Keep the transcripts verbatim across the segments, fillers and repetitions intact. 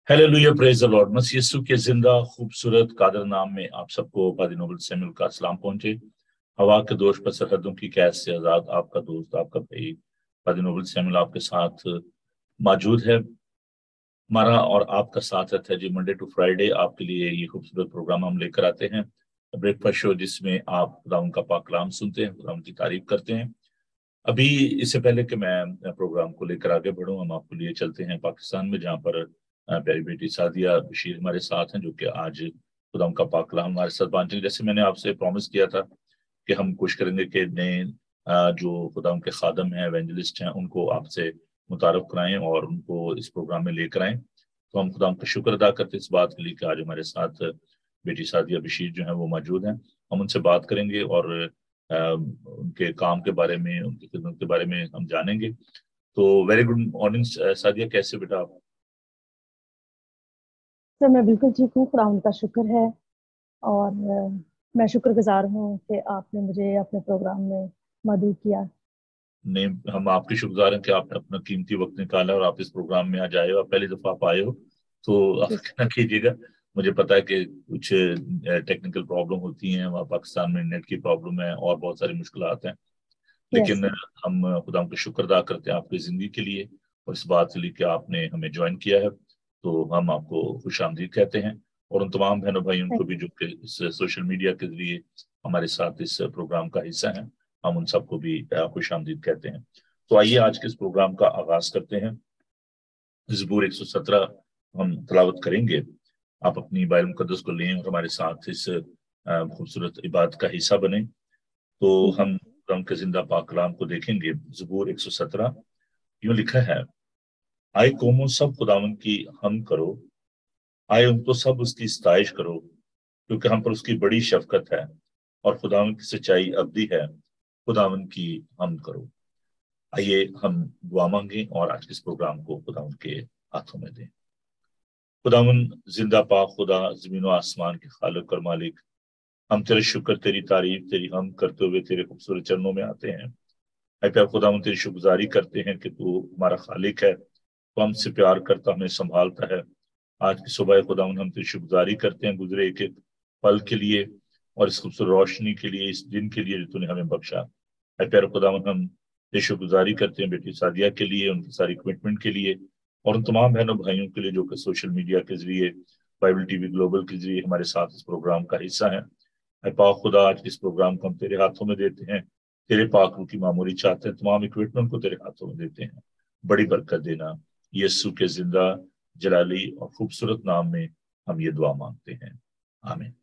Hallelujah, praise the Lord. मसीह यीशु के जिंदा खूबसूरत कादर नाम में आप सबको पादी नोबल सैमुअल का सलाम पहुंचे। हवा के दोष पर सरहदों की कैद से आजाद आपका दोस्त, आपका भाई पादी नोबल सैमुअल आपके साथ मौजूद है। हमारा और आपका साथ रहता है जी मंडे टू फ्राइडे। आपके लिए ये खूबसूरत प्रोग्राम हम लेकर आते हैं, ब्रेकफास्ट शो, जिसमें आप खुदा उनका पाक कलाम सुनते हैं, खुदा उनकी तारीफ करते हैं। अभी इससे पहले कि मैं प्रोग्राम को लेकर आगे बढ़ूं, हम आपको लिए चलते हैं पाकिस्तान में, जहां पर प्यारी बेटी सादिया बशीर हमारे साथ हैं, जो कि आज खुदा उनका पाक कलाम हमारे साथ बांटेंगे। जैसे मैंने आपसे प्रॉमिस किया था कि हम कोशिश करेंगे कि नए जो खुदा उनके खादम हैं, एवेंजलिस्ट हैं, उनको आपसे मुतारफ कराएं और उनको इस प्रोग्राम में लेकर आएं। तो हम खुदा उनका शुक्र अदा करते इस बात के लिए कि आज हमारे साथ बेटी सादिया बशीर जो है वो मौजूद हैं। हम उनसे बात करेंगे और उनके काम के बारे में, उनकी खिदमत के बारे में हम जानेंगे। तो वेरी गुड मॉर्निंग सादिया, कैसे बेटा आप? सर मैं बिल्कुल ठीक हूँ, खुदा उनका शुक्र है। और मैं शुक्रगुजार हूँ कि आपने मुझे अपने प्रोग्राम में मदद किया। नहीं, हम आपके शुक्रगुजार हैं कि आपने अपना कीमती वक्त निकाला और आप इस प्रोग्राम में आज आए हो। आप पहली दफा आप आए हो, तो आप कहना कीजिएगा। मुझे पता है कि कुछ टेक्निकल प्रॉब्लम होती हैं वहाँ पाकिस्तान में, नेट की प्रॉब्लम है और बहुत सारी मुश्किलात हैं, लेकिन हम खुदा का शुक्र अदा करते हैं आपकी जिंदगी के लिए और इस बात के लिए कि आपने हमें ज्वाइन किया है। तो हम आपको खुश आमदीद कहते हैं और उन तमाम बहनों भाइयों को भी जो कि इस सोशल मीडिया के जरिए हमारे साथ इस प्रोग्राम का हिस्सा हैं, हम उन सबको भी खुश आमदीद कहते हैं। तो आइए आज के इस प्रोग्राम का आगाज करते हैं। ज़बूर एक सौ सत्रह हम तलावत करेंगे। आप अपनी बाइबल मुकद्दस को लें और हमारे साथ इस खूबसूरत इबादत का हिस्सा बने। तो हम खुदा के जिंदा पाक कलाम को देखेंगे। ज़बूर एक सौ सत्रह यूं लिखा है, आए कौमों सब खुदावन की हम करो, आए उनको सब उसकी सताइश करो, क्योंकि हम पर उसकी बड़ी शफकत है और खुदावन की सच्चाई अब्दी है। खुदावन की हम करो। आइए हम दुआ मांगे और आज के इस प्रोग्राम को खुदावन के हाथों में दें। खुदावन जिंदा पाक खुदा, जमीन और आसमान के खालिक और मालिक, हम तेरे शुक्र, तेरी तारीफ, तेरी हम करते हुए तेरे खूबसूरत चरणों में आते हैं। ऐ प्यार खुदा, हम तेरी शुक्रगुजारी करते हैं कि तू हमारा खालिक है, तो हमसे प्यार करता, हमें संभालता है। आज की सुबह खुदा हम तेरी शुक्रगुजारी करते हैं गुजरे एक एक पल के लिए और इस खूबसूरत रोशनी के लिए, इस दिन के लिए जो तूने हमें बख्शा। ऐ प्यार खुदा, हम तेरी शुक्रगुजारी करते हैं बेटी सादिया के लिए, उनकी सारी कमिटमेंट के लिए और उन तमाम बहनों भाइयों के लिए जो कि सोशल मीडिया के जरिए, बाइबल टीवी ग्लोबल के जरिए हमारे साथ इस प्रोग्राम का हिस्सा है। ऐ पाक खुदा, आज इस प्रोग्राम को हम तेरे हाथों में देते हैं। तेरे पाक रूह की मामूली चाहते हैं, तमाम इक्विपमेंट को तेरे हाथों में देते हैं। बड़ी बरकत देना, यीशु के जिंदा जलाली और खूबसूरत नाम में हम ये दुआ मांगते हैं, आमीन।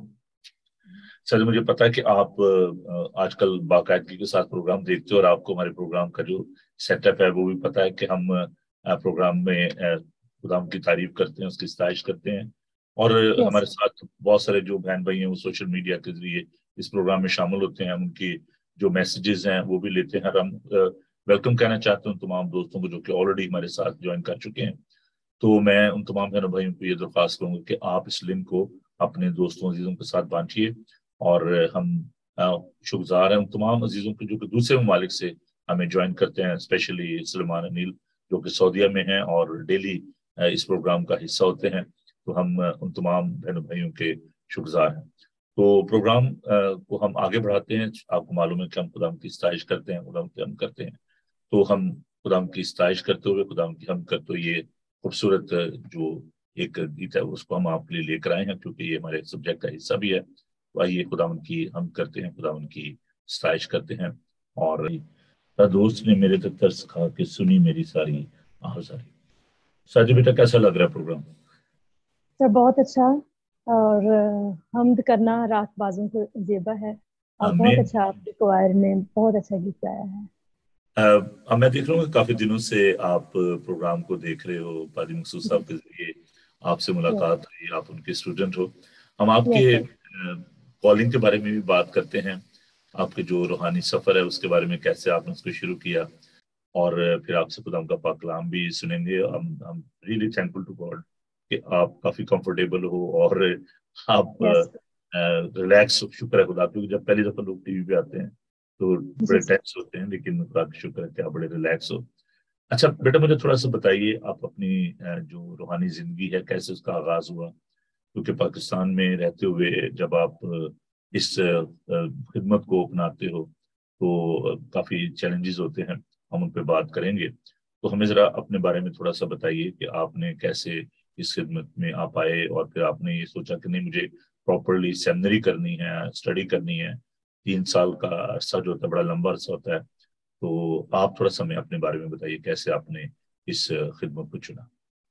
सर, मुझे पता है कि आप आजकल बाकायदगी के साथ प्रोग्राम देखते हो और आपको हमारे प्रोग्राम का जो सेटअप है वो भी पता है कि हम प्रोग्राम में खुदा की तारीफ करते हैं, उसकी सताइश करते हैं और yes. हमारे साथ बहुत सारे जो बहन भाई हैं वो सोशल मीडिया के जरिए इस प्रोग्राम में शामिल होते हैं। उनकी जो मैसेजेस हैं वो भी लेते हैं। हम वेलकम कहना चाहते हैं उन तमाम दोस्तों को जो कि ऑलरेडी हमारे साथ ज्वाइन कर चुके हैं। तो मैं उन तमाम बहनों भाइयों को ये दरख्वास्त करूंगा कि आप इस लिंक को अपने दोस्तों अजीजों के साथ बांटिए और हम शुक्रगुजार हैं उन तमाम अजीजों के जो कि दूसरे ममालिक से हमें ज्वाइन करते हैं, स्पेशली सलमान अनिल जो कि सऊदीया में हैं और डेली इस प्रोग्राम का हिस्सा होते हैं। तो हम उन तमाम बहनों भाइयों के शुक्रगुजार हैं। तो प्रोग्राम को हम आगे बढ़ाते हैं। आपको मालूम है कि हम खुदा की सताइश करते हैं, खुदा की हम करते हैं। तो हम खुदा की सताइश करते हुए खुदा की हम करते हुए ये खूबसूरत जो एक गीत है उसको हम आपके लिए लेकर आए हैं, क्योंकि ये हमारे सब्जेक्ट का हिस्सा भी है। तो आइए खुदा की हम करते हैं, खुदा की सताइश करते हैं। और दोस्त ने मेरे तक तरस खा के सुनी मेरी सारी आहुजारी। साजी बेटा, कैसा लग रहा है प्रोग्राम? सर बहुत अच्छा, और हमद करना रात बाजों को जेबा है और बहुत अच्छा आपके क्वायर ने बहुत अच्छा गीत गाया है। अब मैं देख रहा हूँ काफी दिनों से आप प्रोग्राम को देख रहे हो, पादी मकसूद साहब के जरिए आपसे मुलाकात हुई, आप उनके स्टूडेंट हो। हम आपके कॉलिंग के बारे में भी बात करते हैं, आपके जो रूहानी सफर है उसके बारे में, कैसे आपने उसको शुरू किया, और फिर आपसे खुदा का पाक कलाम भी सुनेंगे। हम हम रियली थैंकफुल टू गॉड कि आप काफी कंफर्टेबल हो और आप रिलैक्स हो। शुक्र है खुदा, क्योंकि जब पहली दफा लोग टीवी पे आते हैं तो बड़े टेंस होते हैं, लेकिन खुदा का शुक्र है कि आप बड़े रिलैक्स हो। اچھا بیٹا مجھے تھوڑا سا بتائیے آپ اپنی جو روحانی زندگی ہے کیسے اس کا آغاز ہوا، کیونکہ پاکستان میں رہتے ہوئے جب آپ اس خدمت کو اپناتے ہو تو کافی چیلنجز ہوتے ہیں، ہم ان پہ بات کریں گے، تو ہمیں ذرا اپنے بارے میں تھوڑا سا بتائیے کہ آپ نے کیسے اس خدمت میں آپ آئے، اور پھر آپ نے یہ سوچا کہ نہیں مجھے پراپرلی سیمنری کرنی ہے، اسٹڈی کرنی ہے، تین سال کا عرصہ جو ہوتا ہے بڑا لمبا عرصہ ہوتا ہے، تو آپ تھوڑا سا ہمیں اپنے بارے میں بتائیے کیسے آپ نے اس خدمت کو چنا۔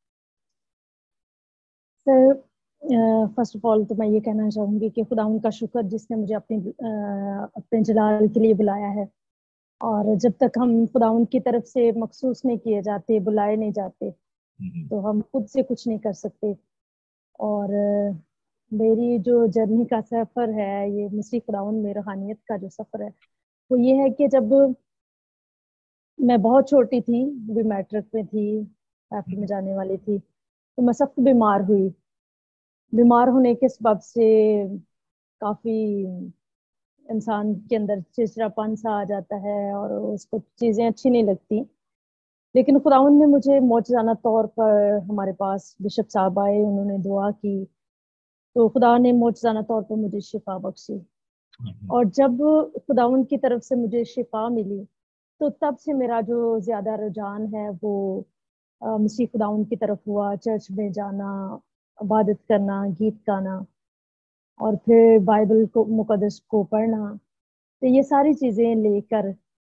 سر فرسٹ آف آل تو میں یہ کہنا چاہوں گی کہ خدا ان کا شکر جس نے مجھے اپنے اپنے جلال کے لیے بلایا ہے، اور جب تک ہم خدا ان کی طرف سے مخصوص نہیں کیے جاتے، بلائے نہیں جاتے، تو ہم خود سے کچھ نہیں کر سکتے۔ اور میری جو جرنی کا سفر ہے، یہ مسیح خداوند میں روحانیت کا جو سفر ہے وہ یہ ہے کہ جب میں بہت چھوٹی تھی، بھی میٹرک میں تھی، ایفٹی میں جانے والی تھی، تو میں سخت بیمار ہوئی۔ بیمار ہونے کے سبب سے کافی انسان کے اندر چڑچڑا پن سا آ جاتا ہے اور اس کو چیزیں اچھی نہیں لگتی، لیکن خداوند نے مجھے معجزانہ طور پر، ہمارے پاس بشپ صاحب آئے، انہوں نے دعا کی، تو خدا نے معجزانہ طور پر مجھے شفا بخشی۔ اور جب خداوند کی طرف سے مجھے شفا ملی تو تب سے میرا جو زیادہ رجحان ہے وہ مسیح خداوند کی طرف ہوا، چرچ میں جانا، عبادت کرنا، گیت گانا، اور پھر بائبل کو مقدس کو پڑھنا۔ تو یہ ساری چیزیں لے کر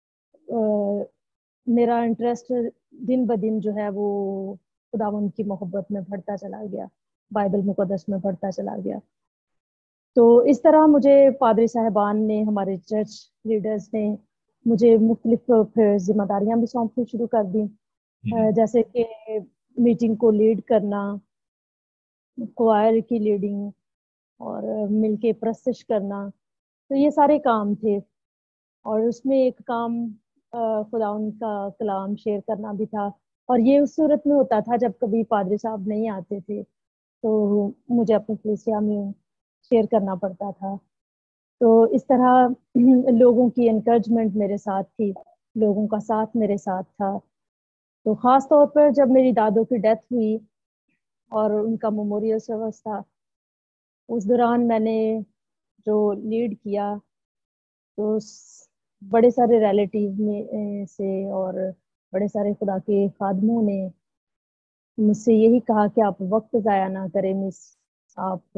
میرا انٹرسٹ دن بدن جو ہے وہ خداوند کی محبت میں بڑھتا چلا گیا، بائبل مقدس میں بڑھتا چلا گیا۔ تو اس طرح مجھے پادری صاحبان نے، ہمارے چرچ لیڈرز نے مجھے مختلف پھر ذمہ داریاں بھی سونپنی شروع کر دی، جیسے کہ میٹنگ کو لیڈ کرنا، کوائر کی لیڈنگ، اور مل کے پرستش کرنا، تو یہ سارے کام تھے۔ اور اس میں ایک کام خدا ان کا کلام شیئر کرنا بھی تھا، اور یہ اس صورت میں ہوتا تھا جب کبھی پادری صاحب نہیں آتے تھے تو مجھے اپنی کلیسیا میں شیئر کرنا پڑتا تھا۔ تو اس طرح لوگوں کی انکریجمنٹ میرے ساتھ تھی، لوگوں کا ساتھ میرے ساتھ تھا۔ تو خاص طور پر جب میری دادوں کی ڈیتھ ہوئی اور ان کا میموریل سروس تھا، اس دوران میں نے جو لیڈ کیا تو بڑے سارے ریلیٹیو میں سے اور بڑے سارے خدا کے خادموں نے مجھ سے یہی کہا کہ آپ وقت ضائع نہ کریں مس، آپ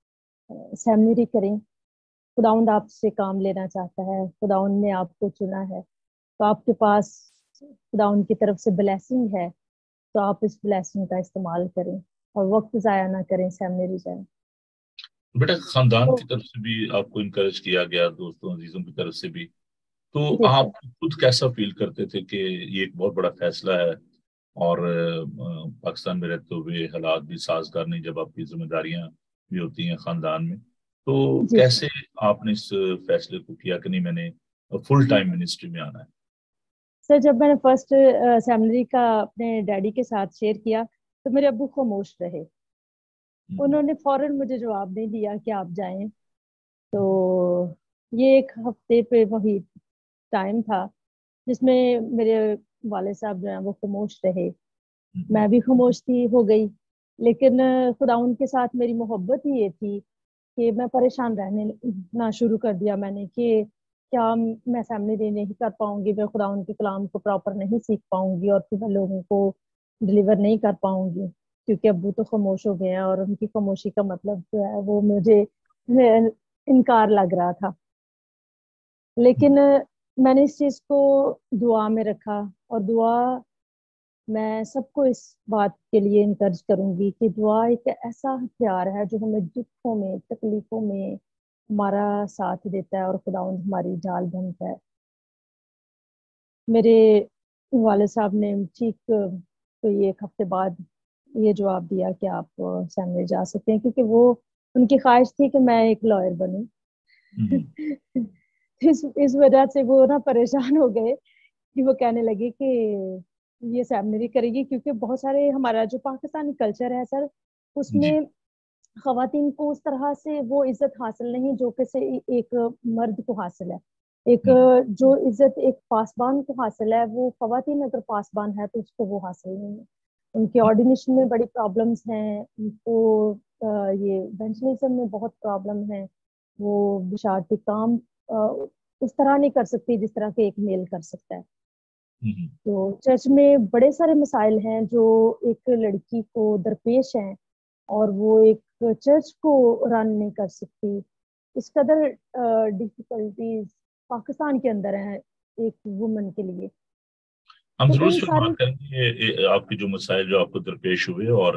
سیمنری کریں، خداوند آپ سے کام لینا چاہتا ہے، خداوند نے آپ کو چنا ہے، تو آپ کے پاس خداوند کی طرف سے بلیسنگ ہے، تو آپ اس بلیسنگ کا استعمال کریں اور وقت ضائع نہ کریں، سیمنری جائیں۔ بیٹا خاندان کی طرف سے بھی آپ کو انکریج کیا گیا، دوستوں عزیزوں کی طرف سے بھی، تو جی سر۔ آپ خود کیسا فیل کرتے تھے کہ یہ ایک بہت بڑا فیصلہ ہے، اور پاکستان میں رہتے ہوئے حالات بھی سازگار نہیں جب آپ کی ذمہ داریاں بھی ہوتی ہیں خاندان میں، تو جی سر۔ کیسے آپ نے اس فیصلے کو کیا کہ نہیں میں نے فل ٹائم منسٹری میں آنا ہے؟ سر جب میں نے فرسٹ سیمنری کا اپنے ڈیڈی کے ساتھ شیئر کیا تو میرے ابو خاموش رہے، انہوں نے فوراً مجھے جواب نہیں دیا کہ آپ جائیں۔ تو یہ ایک ہفتے پہ وہی ٹائم تھا جس میں میرے والد صاحب جو ہیں وہ خاموش رہے، میں بھی خاموش تھی، ہو گئی، لیکن خدا ان کے ساتھ میری محبت ہی یہ تھی کہ میں پریشان رہنے نہ شروع کر دیا میں نے کہ کیا میں سامنے نہیں کر پاؤں گی، میں خدا ان کے کلام کو پراپر نہیں سیکھ پاؤں گی، اور پھر میں لوگوں کو ڈلیور نہیں کر پاؤں گی، کیونکہ ابو تو خاموش ہو گئے ہیں اور ان کی خاموشی کا مطلب جو ہے وہ مجھے انکار لگ رہا تھا۔ لیکن میں نے اس چیز کو دعا میں رکھا، اور دعا میں سب کو اس بات کے لیے انکریج کروں گی کہ دعا ایک ایسا ہتھیار ہے جو ہمیں دکھوں میں، تکلیفوں میں ہمارا ساتھ دیتا ہے، اور خداوند ہماری ڈھال بنتا ہے۔ میرے والد صاحب نے ٹھیک تو یہ ایک ہفتے بعد یہ جواب دیا کہ آپ سیمنری جا سکتے ہیں، کیونکہ وہ ان کی خواہش تھی کہ میں ایک لائر بنوں۔ اس اس وجہ سے وہ نا پریشان ہو گئے کہ وہ کہنے لگے کہ یہ سیمنری کرے گی، کیونکہ بہت سارے ہمارا جو پاکستانی کلچر ہے سر، اس میں خواتین کو اس طرح سے وہ عزت حاصل نہیں جو کہ سے ایک مرد کو حاصل ہے۔ ایک جو عزت ایک پاسبان کو حاصل ہے وہ خواتین اگر پاسبان ہے تو اس کو وہ حاصل نہیں ہے. ان کے آرڈینیشن میں بڑی پرابلمس ہیں, ان کو یہ وینٹلیزم میں بہت پرابلم ہے, وہ بشارتی کام اس طرح نہیں کر سکتی جس طرح کہ ایک میل کر سکتا ہے. تو چرچ میں بڑے سارے مسائل ہیں جو ایک لڑکی کو درپیش ہیں اور وہ ایک چرچ کو رن نہیں کر سکتی. اس قدر ڈیفیکلٹیز پاکستان کے اندر ہیں ایک وومن کے لیے. ہم ضرور اس پہ بات کریں گے, آپ کے جو مسائل جو آپ کو درپیش ہوئے, اور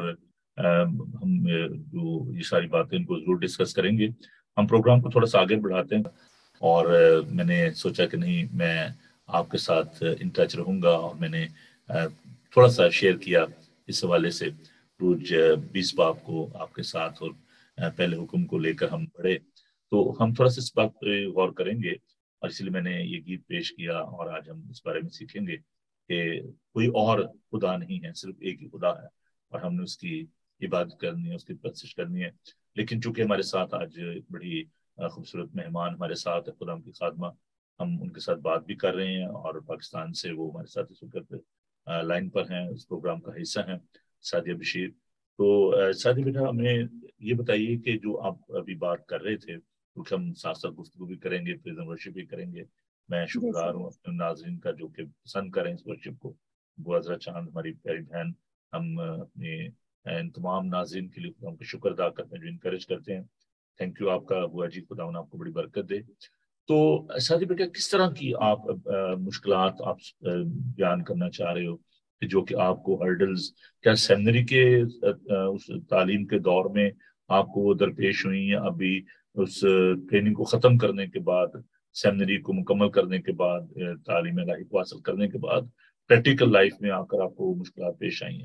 ہم جو یہ ساری باتیں ان کو ضرور ڈسکس کریں گے. ہم پروگرام کو تھوڑا سا آگے بڑھاتے ہیں, اور میں نے سوچا کہ نہیں میں آپ کے ساتھ ان ٹچ رہوں گا, اور میں نے تھوڑا سا شیئر کیا اس حوالے سے روز بیس باب کو آپ کے ساتھ, اور پہلے حکم کو لے کر ہم پڑھے. تو ہم تھوڑا سا اس بات پہ غور کریں گے, اور اس لیے میں نے یہ گیت پیش کیا, اور آج ہم اس بارے میں سیکھیں گے کہ کوئی اور خدا نہیں ہے, صرف ایک ہی خدا ہے, اور ہم نے اس کی عبادت کرنی ہے, اس کی پرستش کرنی ہے. لیکن چونکہ ہمارے ساتھ آج بڑی خوبصورت مہمان ہمارے ساتھ ہے, خدا کی خادمہ, ہم ان کے ساتھ بات بھی کر رہے ہیں, اور پاکستان سے وہ ہمارے ساتھ اس وقت لائن پر ہیں, اس پروگرام کا حصہ ہیں, سعدیہ بشیر. تو سعدیہ بیٹا ہمیں یہ بتائیے کہ جو آپ ابھی بات کر رہے تھے, کیونکہ ہم ساتھ ساتھ گفتگو بھی کریں گے, پریزن ورشپ بھی کریں گے. میں شکرگزار ہوں اپنے ناظرین کا جو کہ پسند کریں اس ورشپ کو. بوازرہ چاند ہماری پیاری بہن, ہم اپنے ان تمام ناظرین کے لیے ہم کو شکر ادا کرتے ہیں جو انکریج کرتے ہیں. تھینک یو آپ کا بوا جی, خدا انہیں آپ کو بڑی برکت دے. تو سعدیہ بیٹا کس طرح کی آپ مشکلات آپ بیان کرنا چاہ رہے ہو کہ جو کہ آپ کو ہرڈلز, کیا سیمنری کے اس تعلیم کے دور میں آپ کو وہ درپیش ہوئی, یا ابھی اس ٹریننگ کو ختم کرنے کے بعد, سیمنری کو مکمل کرنے کے بعد, تعلیم لاحق حاصل کرنے کے بعد پریکٹیکل لائف میں آ کر آپ کو مشکلات پیش آئی ہیں؟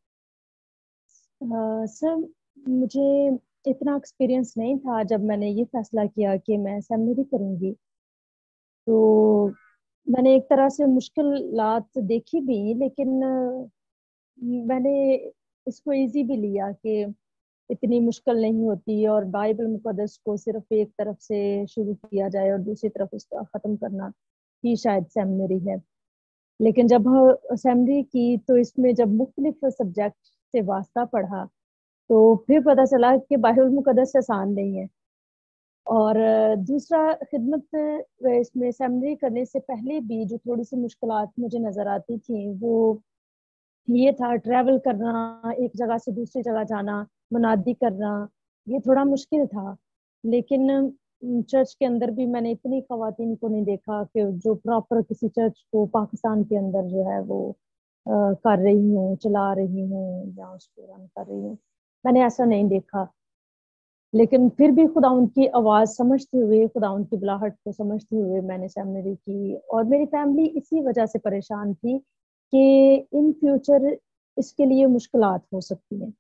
سر مجھے اتنا ایکسپیرینس نہیں تھا جب میں نے یہ فیصلہ کیا کہ میں سیمنری کروں گی. تو میں نے ایک طرح سے مشکلات دیکھی بھی, لیکن میں نے اس کو ایزی بھی لیا کہ اتنی مشکل نہیں ہوتی, اور بائبل مقدس کو صرف ایک طرف سے شروع کیا جائے اور دوسری طرف اس کا ختم کرنا ہی شاید سیمنری ہے. لیکن جب سیمنری کی تو اس میں جب مختلف سبجیکٹ سے واسطہ پڑھا تو پھر پتہ چلا کہ بائبل مقدس آسان نہیں ہے. اور دوسرا خدمت اس میں سیمنری کرنے سے پہلے بھی جو تھوڑی سی مشکلات مجھے نظر آتی تھیں وہ یہ تھا ٹریول کرنا, ایک جگہ سے دوسری جگہ جانا, منادی کرنا, یہ تھوڑا مشکل تھا. لیکن چرچ کے اندر بھی میں نے اتنی خواتین کو نہیں دیکھا کہ جو پراپر کسی چرچ کو پاکستان کے اندر جو ہے وہ کر رہی ہوں, چلا رہی ہوں, یا اس کو رن کر رہی ہوں, میں نے ایسا نہیں دیکھا. لیکن پھر بھی خدا ان کی آواز سمجھتے ہوئے, خدا ان کی بلاہٹ کو سمجھتے ہوئے میں نے سیمنری کی. اور میری فیملی اسی وجہ سے پریشان تھی کہ ان فیوچر اس کے لیے مشکلات ہو سکتی ہیں.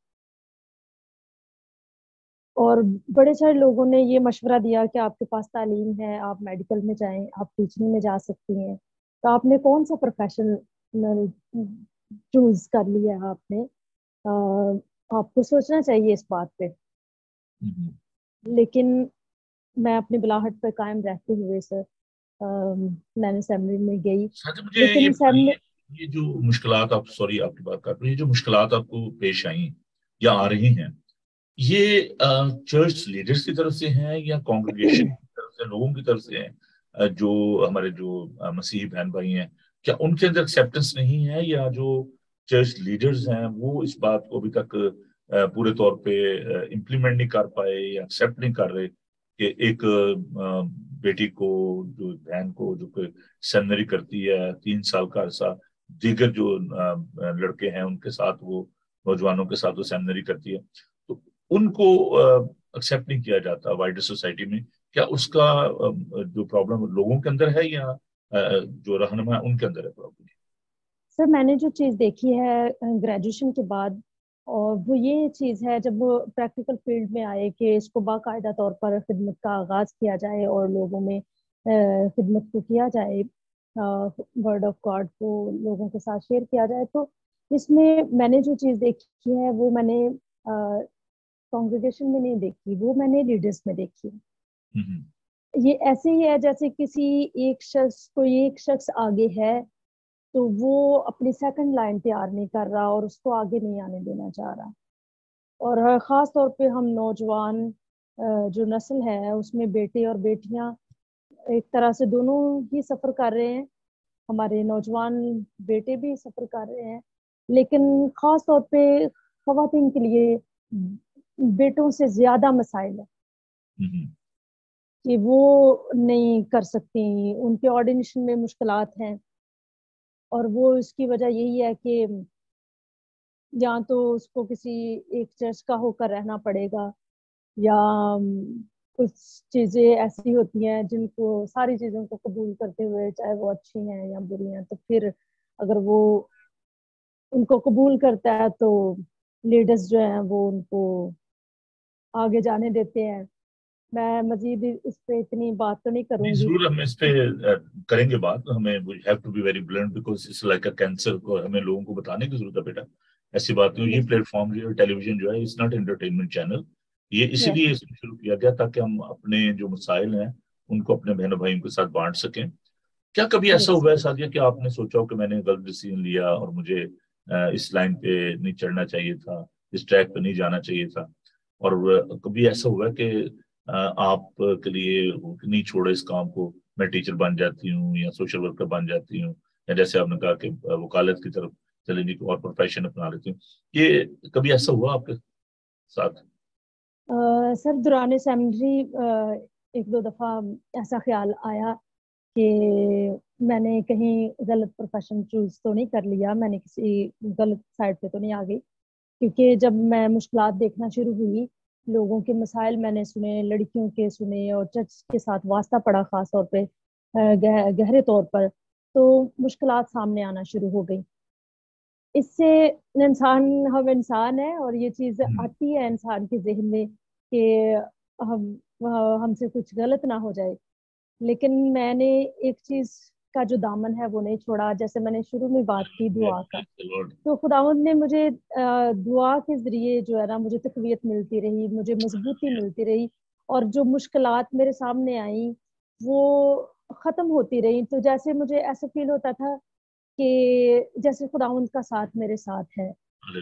اور بڑے سارے لوگوں نے یہ مشورہ دیا کہ آپ کے پاس تعلیم ہے, آپ میڈیکل میں جائیں, آپ ٹیچنگ میں جا سکتی ہیں. تو آپ نے کون سا پروفیشن چوز کر لیا ہے, آپ نے آپ کو سوچنا چاہیے اس بات پہ. لیکن میں اپنی بلاہٹ پہ قائم رہتے ہوئے سر میں نے سیمنری میں گئی. لیکن سیمنری یہ جو مشکلات آپ سوری آپ کی بات کر رہے ہیں, یہ جو مشکلات آپ کو پیش آئیں یا آ رہی ہیں, یہ چرچ لیڈرز کی طرف سے ہیں یا کانگریگیشن کی طرف سے, لوگوں کی طرف سے ہیں جو ہمارے جو مسیحی بہن بھائی ہیں, کیا ان کے اندر ایکسیپٹنس نہیں ہے, یا جو چرچ لیڈرز ہیں وہ اس بات کو ابھی تک پورے طور پہ امپلیمنٹ نہیں کر پائے یا ایکسیپٹ نہیں کر رہے کہ ایک بیٹی کو, جو بہن کو جو کہ سیمنری کرتی ہے تین سال کا عرصہ, دیگر جو لڑکے ہیں ان کے ساتھ, وہ نوجوانوں کے ساتھ وہ سیمنری کرتی ہے, تو ان کو ایکسیپٹ نہیں کیا جاتا وائڈر سوسائٹی میں. کیا اس کا جو پرابلم لوگوں کے اندر ہے یا جو رہنما ہے ان کے اندر ہے پرابلم؟ سر میں نے جو چیز دیکھی ہے گریجویشن کے بعد, اور وہ یہ چیز ہے جب وہ پریکٹیکل فیلڈ میں آئے کہ اس کو باقاعدہ طور پر خدمت کا آغاز کیا جائے اور لوگوں میں خدمت کو کیا جائے, ورڈ آف گاڈ کو لوگوں کے ساتھ شیئر کیا جائے, تو اس میں میں نے جو چیز دیکھی ہے وہ میں نے کانگریگیشن میں نہیں دیکھی, وہ میں نے لیڈرز میں دیکھی ہے. یہ ایسے ہی ہے جیسے کسی ایک شخص کوئی ایک شخص آگے ہے تو وہ اپنی سیکنڈ لائن تیار نہیں کر رہا اور اس کو آگے نہیں آنے دینا چاہ رہا. اور خاص طور پہ ہم نوجوان جو نسل ہے اس میں بیٹے اور بیٹیاں ایک طرح سے دونوں ہی سفر کر رہے ہیں. ہمارے نوجوان بیٹے بھی سفر کر رہے ہیں، لیکن خاص طور پہ خواتین کے لیے بیٹوں سے زیادہ مسائل ہے کہ وہ نہیں کر سکتی، ان کے آرڈینیشن میں مشکلات ہیں. اور وہ اس کی وجہ یہی ہے کہ یا تو اس کو کسی ایک چرچ کا ہو کر رہنا پڑے گا، یا کچھ چیزیں ایسی ہوتی ہیں جن کو ساری چیزوں کو قبول کرتے ہوئے چاہے وہ اچھی ہیں یا بری ہیں، تو پھر اگر وہ ان کو قبول کرتا ہے تو لیڈرز جو ہیں وہ ان کو آگے جانے دیتے ہیں. میں مزید اس پہ اتنی بات تو نہیں کروں گی. ضرور ہم اس پہ کریں گے بات. ہمیں have to be very blunt because it's like a cancer کو ہمیں لوگوں کو بتانے کی ضرورت ہے. بیٹا ایسی بات نہیں. یہ پلیٹ فارم جو ہے ٹیلی ویژن جو ہے اٹس ناٹ انٹرٹینمنٹ چینل. یہ اسی لیے اس میں شروع کیا گیا تاکہ ہم اپنے جو مسائل ہیں ان کو اپنے بہنوں بھائیوں کے ساتھ بانٹ سکیں. کیا کبھی ایسا ہوا ہے سعدیہ کہ آپ نے سوچا ہو کہ میں نے غلط ڈیسیژن لیا اور مجھے اس لائن پہ نہیں چڑھنا چاہیے تھا، اس ٹریک پہ نہیں جانا چاہیے تھا، اور کبھی ایسا ہوا کہ آپ کے لیے نہیں چھوڑے اس کام کو، میں ٹیچر بن جاتی ہوں یا سوشل ورکر بن جاتی ہوں، یا جیسے آپ نے کہا کہ وکالت کی طرف چلیں گی اور پروفیشن اپنا لیتی ہوں، یہ کبھی ایسا ہوا آپ کے ساتھ؟ سر دوران سیمنری ایک دو دفعہ ایسا خیال آیا کہ میں نے کہیں غلط پروفیشن چوز تو نہیں کر لیا، میں نے کسی غلط سائڈ پہ تو نہیں آ گئی. کیونکہ جب میں مشکلات دیکھنا شروع ہوئی، لوگوں کے مسائل میں نے سنے، لڑکیوں کے سنے، اور چرچ کے ساتھ واسطہ پڑا خاص طور پہ گہرے طور پر، تو مشکلات سامنے آنا شروع ہو گئی. اس سے انسان ہم انسان ہے اور یہ چیز آتی ہے انسان کے ذہن میں کہ ہم ہم سے کچھ غلط نہ ہو جائے. لیکن میں نے ایک چیز کا جو دامن ہے وہ نہیں چھوڑا. جیسے میں نے شروع میں بات کی دعا کا، تو خداوند نے مجھے دعا کے ذریعے جو ہے نا مجھے تقویت ملتی رہی، مجھے مضبوطی ملتی رہی، اور جو مشکلات میرے سامنے آئیں وہ ختم ہوتی رہی. تو جیسے مجھے ایسا فیل ہوتا تھا کہ جیسے خداوند کا ساتھ میرے ساتھ ہے.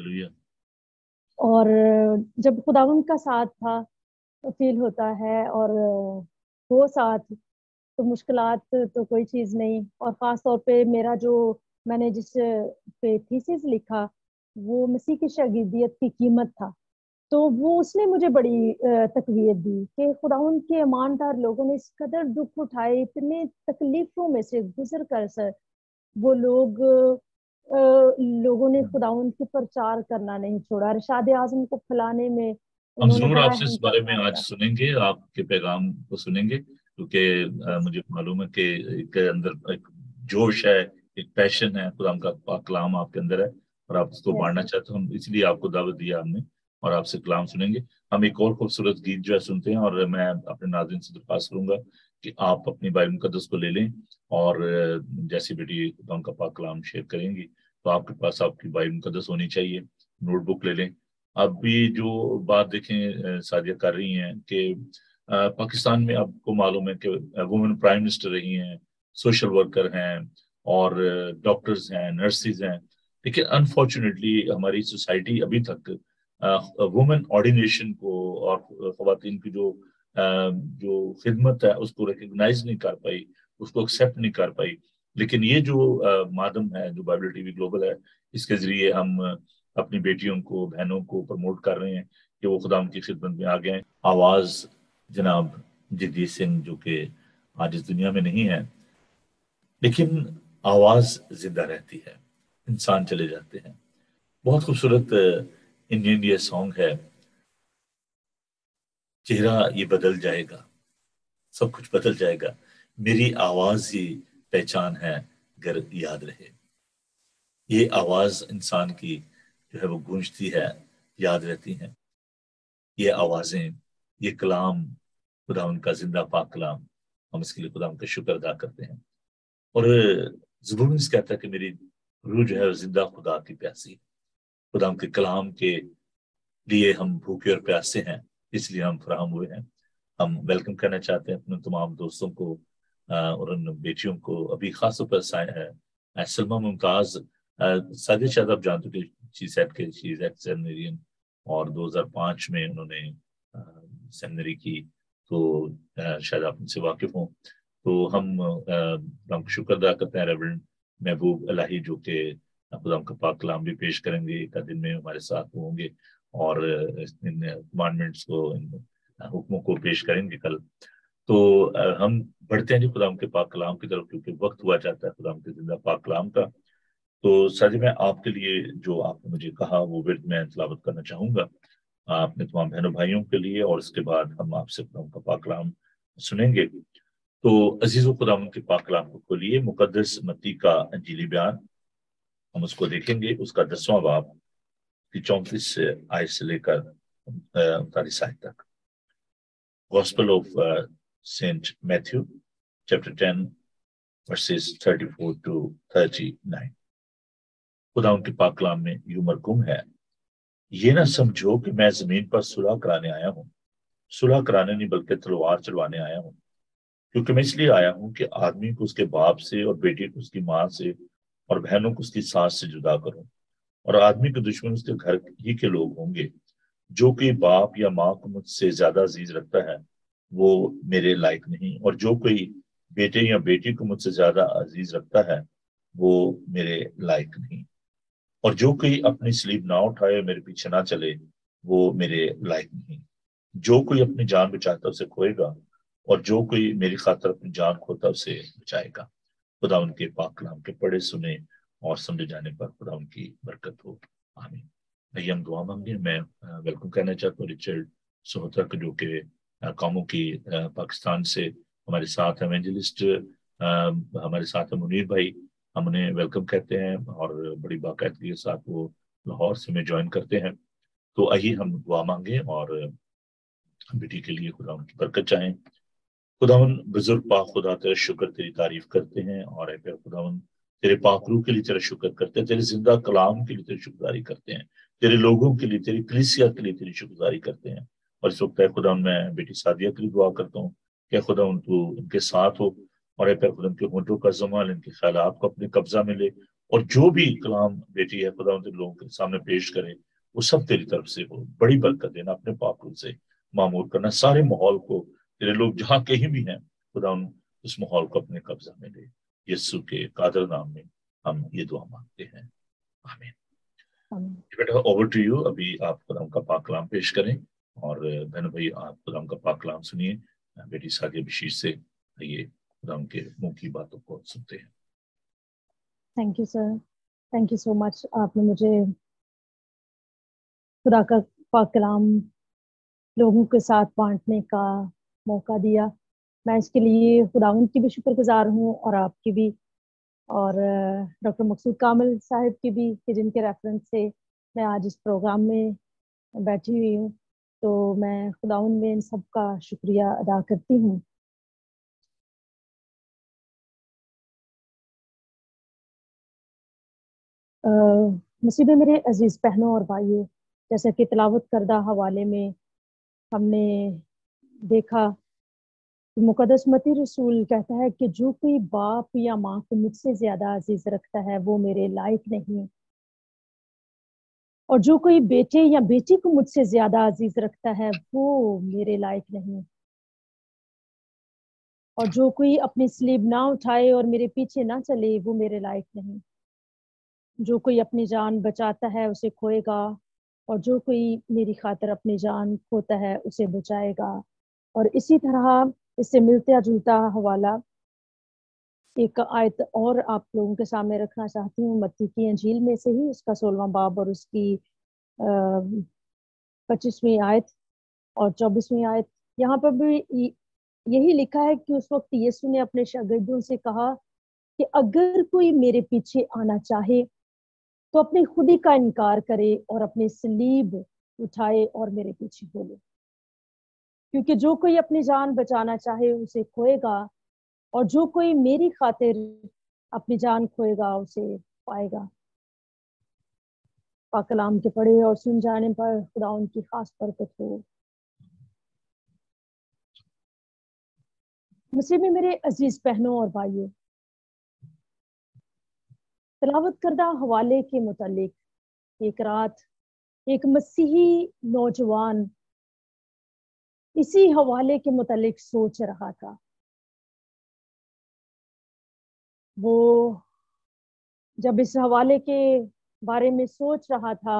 اور جب خداوند کا ساتھ تھا فیل ہوتا ہے اور وہ ساتھ، تو مشکلات تو کوئی چیز نہیں. اور خاص طور پہ میرا جو میں نے جس پہ تھیسس لکھا وہ مسیح کی شاگردیت کی قیمت تھا، تو وہ اس نے مجھے بڑی تقویت دی کہ خداوند کے ایماندار لوگوں نے اس قدر دکھ اٹھائے، اتنے تکلیفوں میں سے گزر کر سر وہ لوگ لوگوں نے خداوند کے پرچار کرنا نہیں چھوڑا، ارشاد اعظم کو پھیلانے میں ہم ضرور آپ سے اس بارے میں آج سنیں گے، آپ کے پیغام کو سنیں گے، کیونکہ مجھے معلوم ہے کہ ایک اندر ایک جوش ہے، ایک پیشن ہے، خدا کا پاک کلام آپ کے اندر ہے اور آپ اس کو بانٹنا چاہتے ہیں. ہم اس لیے آپ کو دعوت دیا ہم نے اور آپ سے کلام سنیں گے. ہم ایک اور خوبصورت گیت جو ہے سنتے ہیں، اور میں اپنے ناظرین سے درخواست کروں گا کہ آپ اپنی بائبل مقدس کو لے لیں، اور جیسی بیٹی خدا کا پاک کلام شیئر کریں گی تو آپ کے پاس آپ کی بائبل مقدس ہونی چاہیے، نوٹ بک لے لیں. اب بھی جو بات دیکھیں سعدیہ کر رہی ہیں کہ پاکستان میں آپ کو معلوم ہے کہ وومن پرائم منسٹر رہی ہیں، سوشل ورکر ہیں، اور ڈاکٹرز ہیں، نرسز ہیں، لیکن انفارچونیٹلی ہماری سوسائٹی ابھی تک وومن آرڈینیشن کو اور خواتین کی جو جو خدمت ہے اس کو ریکگنائز نہیں کر پائی، اس کو ایکسیپٹ نہیں کر پائی. لیکن یہ جو مادم ہے جو بائبل ٹی وی گلوبل ہے، اس کے ذریعے ہم اپنی بیٹیوں کو، بہنوں کو پروموٹ کر رہے ہیں کہ وہ خدا کی خدمت میں آگے ہیں. آواز جناب جگجیت سنگھ جو کہ آج اس دنیا میں نہیں ہے، لیکن آواز زندہ رہتی ہے، انسان چلے جاتے ہیں. بہت خوبصورت انڈین یہ سانگ ہے، چہرہ یہ بدل جائے گا، سب کچھ بدل جائے گا، میری آواز ہی پہچان ہے گر یاد رہے. یہ آواز انسان کی جو ہے وہ گونجتی ہے، یاد رہتی ہیں. یہ آوازیں، یہ کلام خدا ان کا زندہ پاک کلام، ہم اس کے لیے خدا ان کا شکر ادا کرتے ہیں. اور زبور اس کہتا ہے کہ میری روح جو ہے زندہ خدا کی پیاسی، خدا ان کے کلام کے لیے ہم بھوکے اور پیاسے ہیں، اس لیے ہم فراہم ہوئے ہیں. हम वेलकम करना चाहते हैं अपने तमाम दोस्तों को और उन बेटियों को। अभी खास तौर पर सलमा मुमताज, साजिद शायद आप जानते हो कि शी सेट के शी इज एक्स सेमिनरियन और दो हज़ार पाँच में उन्होंने सेमिनरी की, तो शायद आप उनसे वाकिफ हों। तो हम हम शुक्र अदा करते हैं रेवरेंड महबूब इलाही जो कि खुदा का पाक कलाम भी पेश करेंगे, एक दिन में हमारे साथ होंगे और इन कमांडमेंट्स को, इन हुक्मों को पेश करेंगे कल। तो हम बढ़ते हैं जी खुदा के पाक कलाम की तरफ, क्योंकि वक्त हुआ जाता है खुदा के जिंदा पाक कलाम का। तो साजी मैं आपके लिए जो आपने मुझे कहा वो विर्द में तिलावत करना चाहूंगा अपने तमाम बहनों भाइयों के लिए, और उसके बाद हम आपसे खुदा का पाक कलाम सुनेंगे। तो अजीज़ो खुदा के पाक कलाम को खोलिए, मुकद्दस मत्ती का अंजीली बयान, हम उसको देखेंगे। उसका दसवां बाब की चौंतीस आयत से लेकर उनतालीस आयत तक। Gospel of uh, Saint Matthew, chapter ten, verses thirty-four to thirty-nine. खुदा उनके पाक कलाम में यूं मरकूम है, ये ना समझो कि मैं जमीन पर सुलह कराने आया हूँ। सुलह कराने नहीं बल्कि तलवार चलवाने आया हूँ, क्योंकि मैं इसलिए आया हूँ कि आदमी को उसके बाप से और बेटी को उसकी माँ से और बहनों को उसकी सास से जुदा करूं, और आदमी के दुश्मन उसके घर ही के लोग होंगे। जो कोई बाप या माँ को मुझसे ज्यादा अजीज रखता है वो मेरे लायक नहीं, और जो कोई बेटे या बेटी को मुझसे ज्यादा अजीज रखता है वो मेरे लायक नहीं, और जो कोई अपनी स्लीब ना उठाए और मेरे पीछे ना चले वो मेरे लायक नहीं। जो कोई अपनी जान बचाता उसे खोएगा, और जो कोई मेरी खातिर अपनी जान खोता उसे बचाएगा। खुदा उनके पाक कलाम के पढ़े सुने और समझे जाने पर खुदा उनकी बरकत हो, आमीन। आइए हम दुआ मांगे। मैं वेलकम करना चाहता हूँ रिचर्ड सोहतक, जो कि कौमों की पाकिस्तान से हमारे साथ एवेंजलिस्ट, हमारे साथ मुनीर भाई, हम उन्हें वेलकम कहते हैं और बड़ी बाकायदगी के साथ वो लाहौर से में ज्वाइन करते हैं। तो आइए हम दुआ मांगे और बेटी के लिए खुदा उनकी बरकत चाहें। खुदावन बुजुर्ग पाक खुदा तेरा शुक्र, तेरी तारीफ करते हैं, और खुदावन तेरे पाक रूह के लिए तेरा शुक्र करते हैं, तेरे जिंदा कलाम के लिए तेरी शुक्रगुजारी करते हैं, तेरे लोगों के लिए, तेरी कलीसिया के लिए तेरी शुक्रगुजारी करते हैं। और इस वक्त है खुदा मैं बेटी सादिया के लिए दुआ करता हूँ कि खुदा तू इनके साथ हो, और है खुदा के होंठों का जमाल, इनके ख्यालात को अपने कब्जा में ले, और जो भी कलाम बेटी है खुदा उन लोगों के सामने पेश करे वो सब तेरी तरफ से हो। बड़ी बरकत देना, अपने पाक रूह से मामूर करना, सारे माहौल को तेरे लोग जहां कहीं भी हैं खुदा उन उस माहौल को अपने कब्जा में ले। यीशु के कादर नाम में हम ये दुआ मांगते हैं, आमीन। बेटा ओवर टू यू, अभी आप खुदा का पाक कलाम पेश करें, और बहन भाई आप खुदा का पाक कलाम सुनिए। बेटी सादिया बशीर से ये खुदा के मुंह की बातों को सुनते हैं। Thank you sir, thank you so much. आपने मुझे खुदा का पाक कलाम लोगों के साथ बांटने का मौका दिया। मैं इसके लिए खुदावंद की भी शुक्रगुजार हूँ और आपकी भी, और डॉक्टर मकसूद कामिल साहिब की भी, कि जिनके रेफरेंस से मैं आज इस प्रोग्राम में बैठी हुई हूँ। तो मैं खुदावंद में इन सब का शुक्रिया अदा करती हूँ। नसीब मेरे अजीज बहनों और भाइयों, जैसा कि तिलावत करदा हवाले में हमने देखा, मुकद्दस मत्ती रसूल कहता है कि जो कोई बाप या माँ को मुझसे ज्यादा अजीज रखता है वो मेरे लायक नहीं, और जो कोई बेटे या बेटी को मुझसे ज्यादा अजीज रखता है वो मेरे लायक नहीं, और जो कोई अपनी स्लीब ना उठाए और मेरे पीछे ना चले वो मेरे लायक नहीं। जो कोई अपनी जान बचाता है उसे खोएगा, और जो कोई मेरी खातिर अपनी जान खोता है उसे बचाएगा। और इसी तरह इससे मिलता जुलता हवाला एक आयत और आप लोगों के सामने रखना चाहती हूँ, मत्ती की अंजील में से ही, उसका सोलहवां बाब और उसकी पच्चीसवीं आयत और चौबीसवीं आयत। यहाँ पर भी यही लिखा है कि उस वक्त यीशु ने अपने शागिर्दों से कहा कि अगर कोई मेरे पीछे आना चाहे तो अपनी खुदी का इनकार करे और अपनी सलीब उठाए और मेरे पीछे बोले, क्योंकि जो कोई अपनी जान बचाना चाहे उसे खोएगा, और जो कोई मेरी खातिर अपनी जान खोएगा उसे पाएगा। पाक कलाम के पढ़े और सुन जाने पर खुदा उनकी खास बरकत हो। مسیح میں میرے عزیز بہنوں اور بھائیوں، تلاوت کردہ حوالے کے متعلق ایک رات ایک مسیحی نوجوان اسی حوالے کے متعلق سوچ رہا تھا۔ وہ جب اس حوالے کے بارے میں سوچ رہا تھا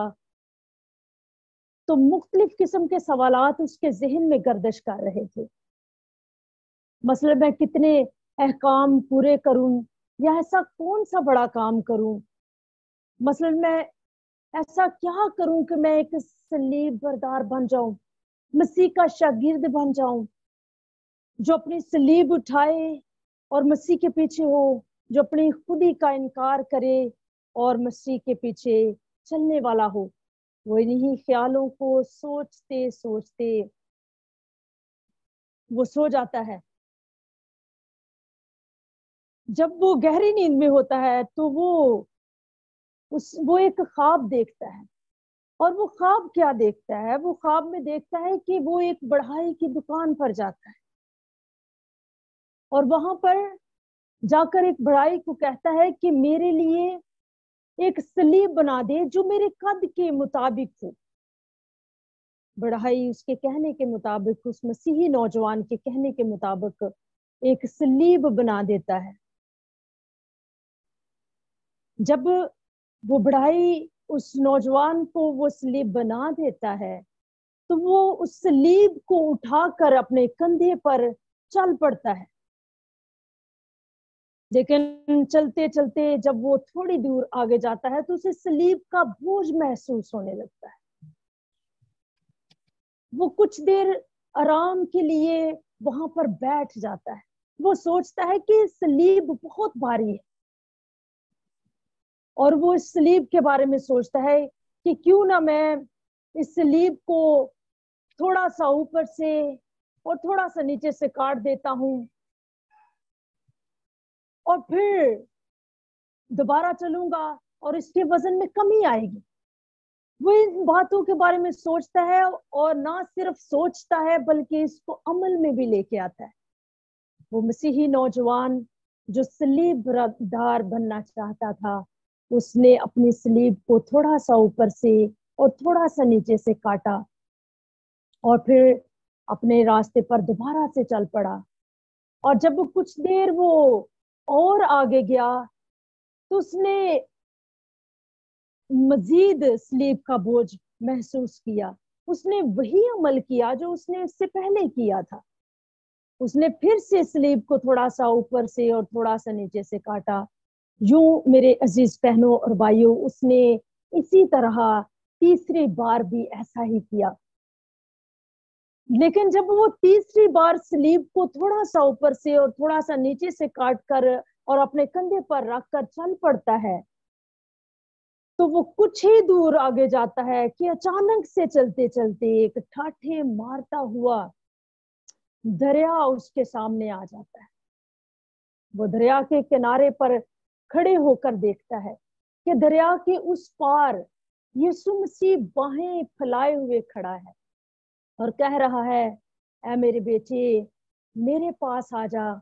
تو مختلف قسم کے سوالات اس کے ذہن میں گردش کر رہے تھے۔ مثلا میں کتنے احکام پورے کروں، یا ایسا کون سا بڑا کام کروں؟ مثلا میں ایسا کیا کروں کہ میں ایک صلیب بردار بن جاؤں، مسیح کا شاگرد بن جاؤں، جو اپنی صلیب اٹھائے اور مسیح کے پیچھے ہو، جو اپنی خودی کا انکار کرے اور مسیح کے پیچھے چلنے والا ہو۔ وہ انہی خیالوں کو سوچتے سوچتے وہ سو جاتا ہے۔ جب وہ گہری نیند میں ہوتا ہے تو وہ اس وہ ایک خواب دیکھتا ہے، اور وہ خواب کیا دیکھتا ہے؟ وہ خواب میں دیکھتا ہے کہ وہ ایک بڑھائی کی دکان پر جاتا ہے، اور وہاں پر جا کر ایک بڑھائی کو کہتا ہے کہ میرے لیے ایک صلیب بنا دے جو میرے قد کے مطابق ہو۔ بڑھائی اس کے کہنے کے مطابق، اس مسیحی نوجوان کے کہنے کے مطابق ایک صلیب بنا دیتا ہے۔ جب وہ بڑھائی اس نوجوان کو وہ صلیب بنا دیتا ہے تو وہ اس صلیب کو اٹھا کر اپنے کندھے پر چل پڑتا ہے۔ لیکن چلتے چلتے جب وہ تھوڑی دور آگے جاتا ہے تو اسے صلیب کا بوجھ محسوس ہونے لگتا ہے۔ وہ کچھ دیر آرام کے لیے وہاں پر بیٹھ جاتا ہے۔ وہ سوچتا ہے کہ صلیب بہت بھاری ہے، اور وہ اس صلیب کے بارے میں سوچتا ہے کہ کیوں نہ میں اس صلیب کو تھوڑا سا اوپر سے اور تھوڑا سا نیچے سے کاٹ دیتا ہوں، اور پھر دوبارہ چلوں گا اور اس کے وزن میں کمی آئے گی۔ وہ ان باتوں کے بارے میں سوچتا ہے، اور نہ صرف سوچتا ہے بلکہ اس کو عمل میں بھی لے کے آتا ہے۔ وہ مسیحی نوجوان جو صلیب بردار بننا چاہتا تھا، اس نے اپنی صلیب کو تھوڑا سا اوپر سے اور تھوڑا سا نیچے سے کاٹا، اور پھر اپنے راستے پر دوبارہ سے چل پڑا۔ اور جب وہ کچھ دیر وہ اور آگے گیا تو اس نے مزید صلیب کا بوجھ محسوس کیا۔ اس نے وہی عمل کیا جو اس نے اس سے پہلے کیا تھا۔ اس نے پھر سے صلیب کو تھوڑا سا اوپر سے اور تھوڑا سا نیچے سے کاٹا۔ یوں میرے عزیز بہنوں اور بھائیوں، اس نے اسی طرح تیسری بار بھی ایسا ہی کیا۔ لیکن جب وہ تیسری بار صلیب کو تھوڑا سا اوپر سے اور تھوڑا سا نیچے سے کاٹ کر اور اپنے کندھے پر رکھ کر چل پڑتا ہے تو وہ کچھ ہی دور آگے جاتا ہے کہ اچانک سے چلتے چلتے ایک ٹھاٹھے مارتا ہوا دریا اس کے سامنے آ جاتا ہے۔ وہ دریا کے کنارے پر کھڑے ہو کر دیکھتا ہے کہ دریا کے اس پار یسوع مسیح باہیں پھیلائے ہوئے کھڑا ہے اور کہہ رہا ہے، اے میرے بیٹے میرے پاس آ جا۔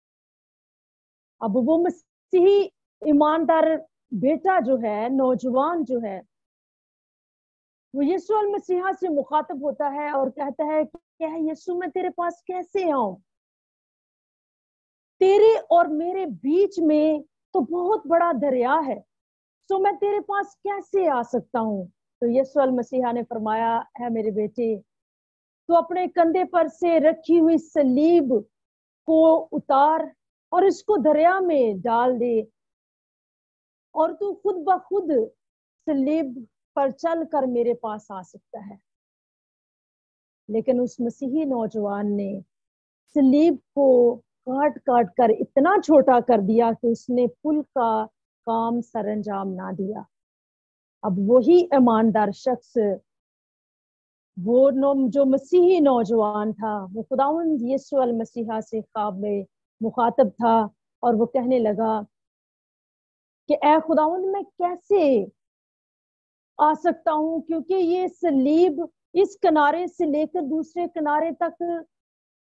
اب وہ مسیحی ایماندار بیٹا جو ہے، نوجوان جو ہے، وہ یسوع المسیح سے مخاطب ہوتا ہے اور کہتا ہے کہ یسوع میں تیرے پاس کیسے آؤں؟ تیرے اور میرے بیچ میں تو بہت بڑا دریا ہے، سو میں تیرے پاس کیسے آ سکتا ہوں؟ تو یسوع المسیح نے فرمایا، اے میرے بیٹے تو اپنے کندھے پر سے رکھی ہوئی صلیب کو اتار اور اس کو دریا میں ڈال دے، اور تو خود بخود صلیب پر چل کر میرے پاس آ سکتا ہے۔ لیکن اس مسیحی نوجوان نے صلیب کو کاٹ کاٹ کر اتنا چھوٹا کر دیا کہ اس نے پل کا کام سر انجام نہ دیا۔ اب وہی ایماندار شخص، وہ جو مسیحی نوجوان تھا، وہ خداوند یسوع المسیح سے خواب میں مخاطب تھا، اور وہ کہنے لگا کہ اے خداوند میں کیسے آ سکتا ہوں، کیونکہ یہ صلیب اس کنارے سے لے کر دوسرے کنارے تک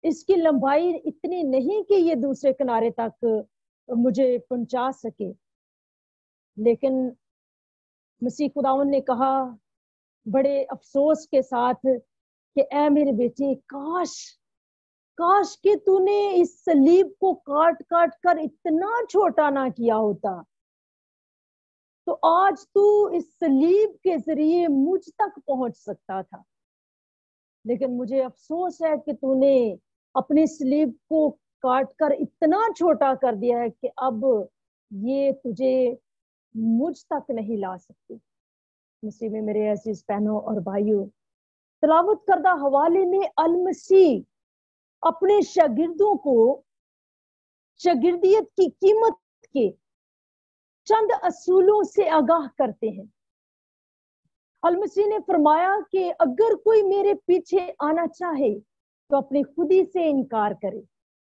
اس کی لمبائی اتنی نہیں کہ یہ دوسرے کنارے تک مجھے پہنچا سکے، لیکن مسیح خداوند نے کہا بڑے افسوس کے ساتھ کہ اے میرے بیٹے، کاش کاش کہ تو نے اس صلیب کو کاٹ کاٹ کر اتنا چھوٹا نہ کیا ہوتا، تو آج تو اس صلیب کے ذریعے مجھ تک پہنچ سکتا تھا، لیکن مجھے افسوس ہے کہ تو نے اپنی صلیب کو کاٹ کر اتنا چھوٹا کر دیا ہے کہ اب یہ تجھے مجھ تک نہیں لا سکتی۔ مسیح میں میرے عزیز بہنوں اور بھائیوں، تلاوت کردہ حوالے میں المسیح اپنے شاگردوں کو شاگردیت کی قیمت کے چند اصولوں سے آگاہ کرتے ہیں۔ المسیح نے فرمایا کہ اگر کوئی میرے پیچھے آنا چاہے تو اپنی خودی سے انکار کرے۔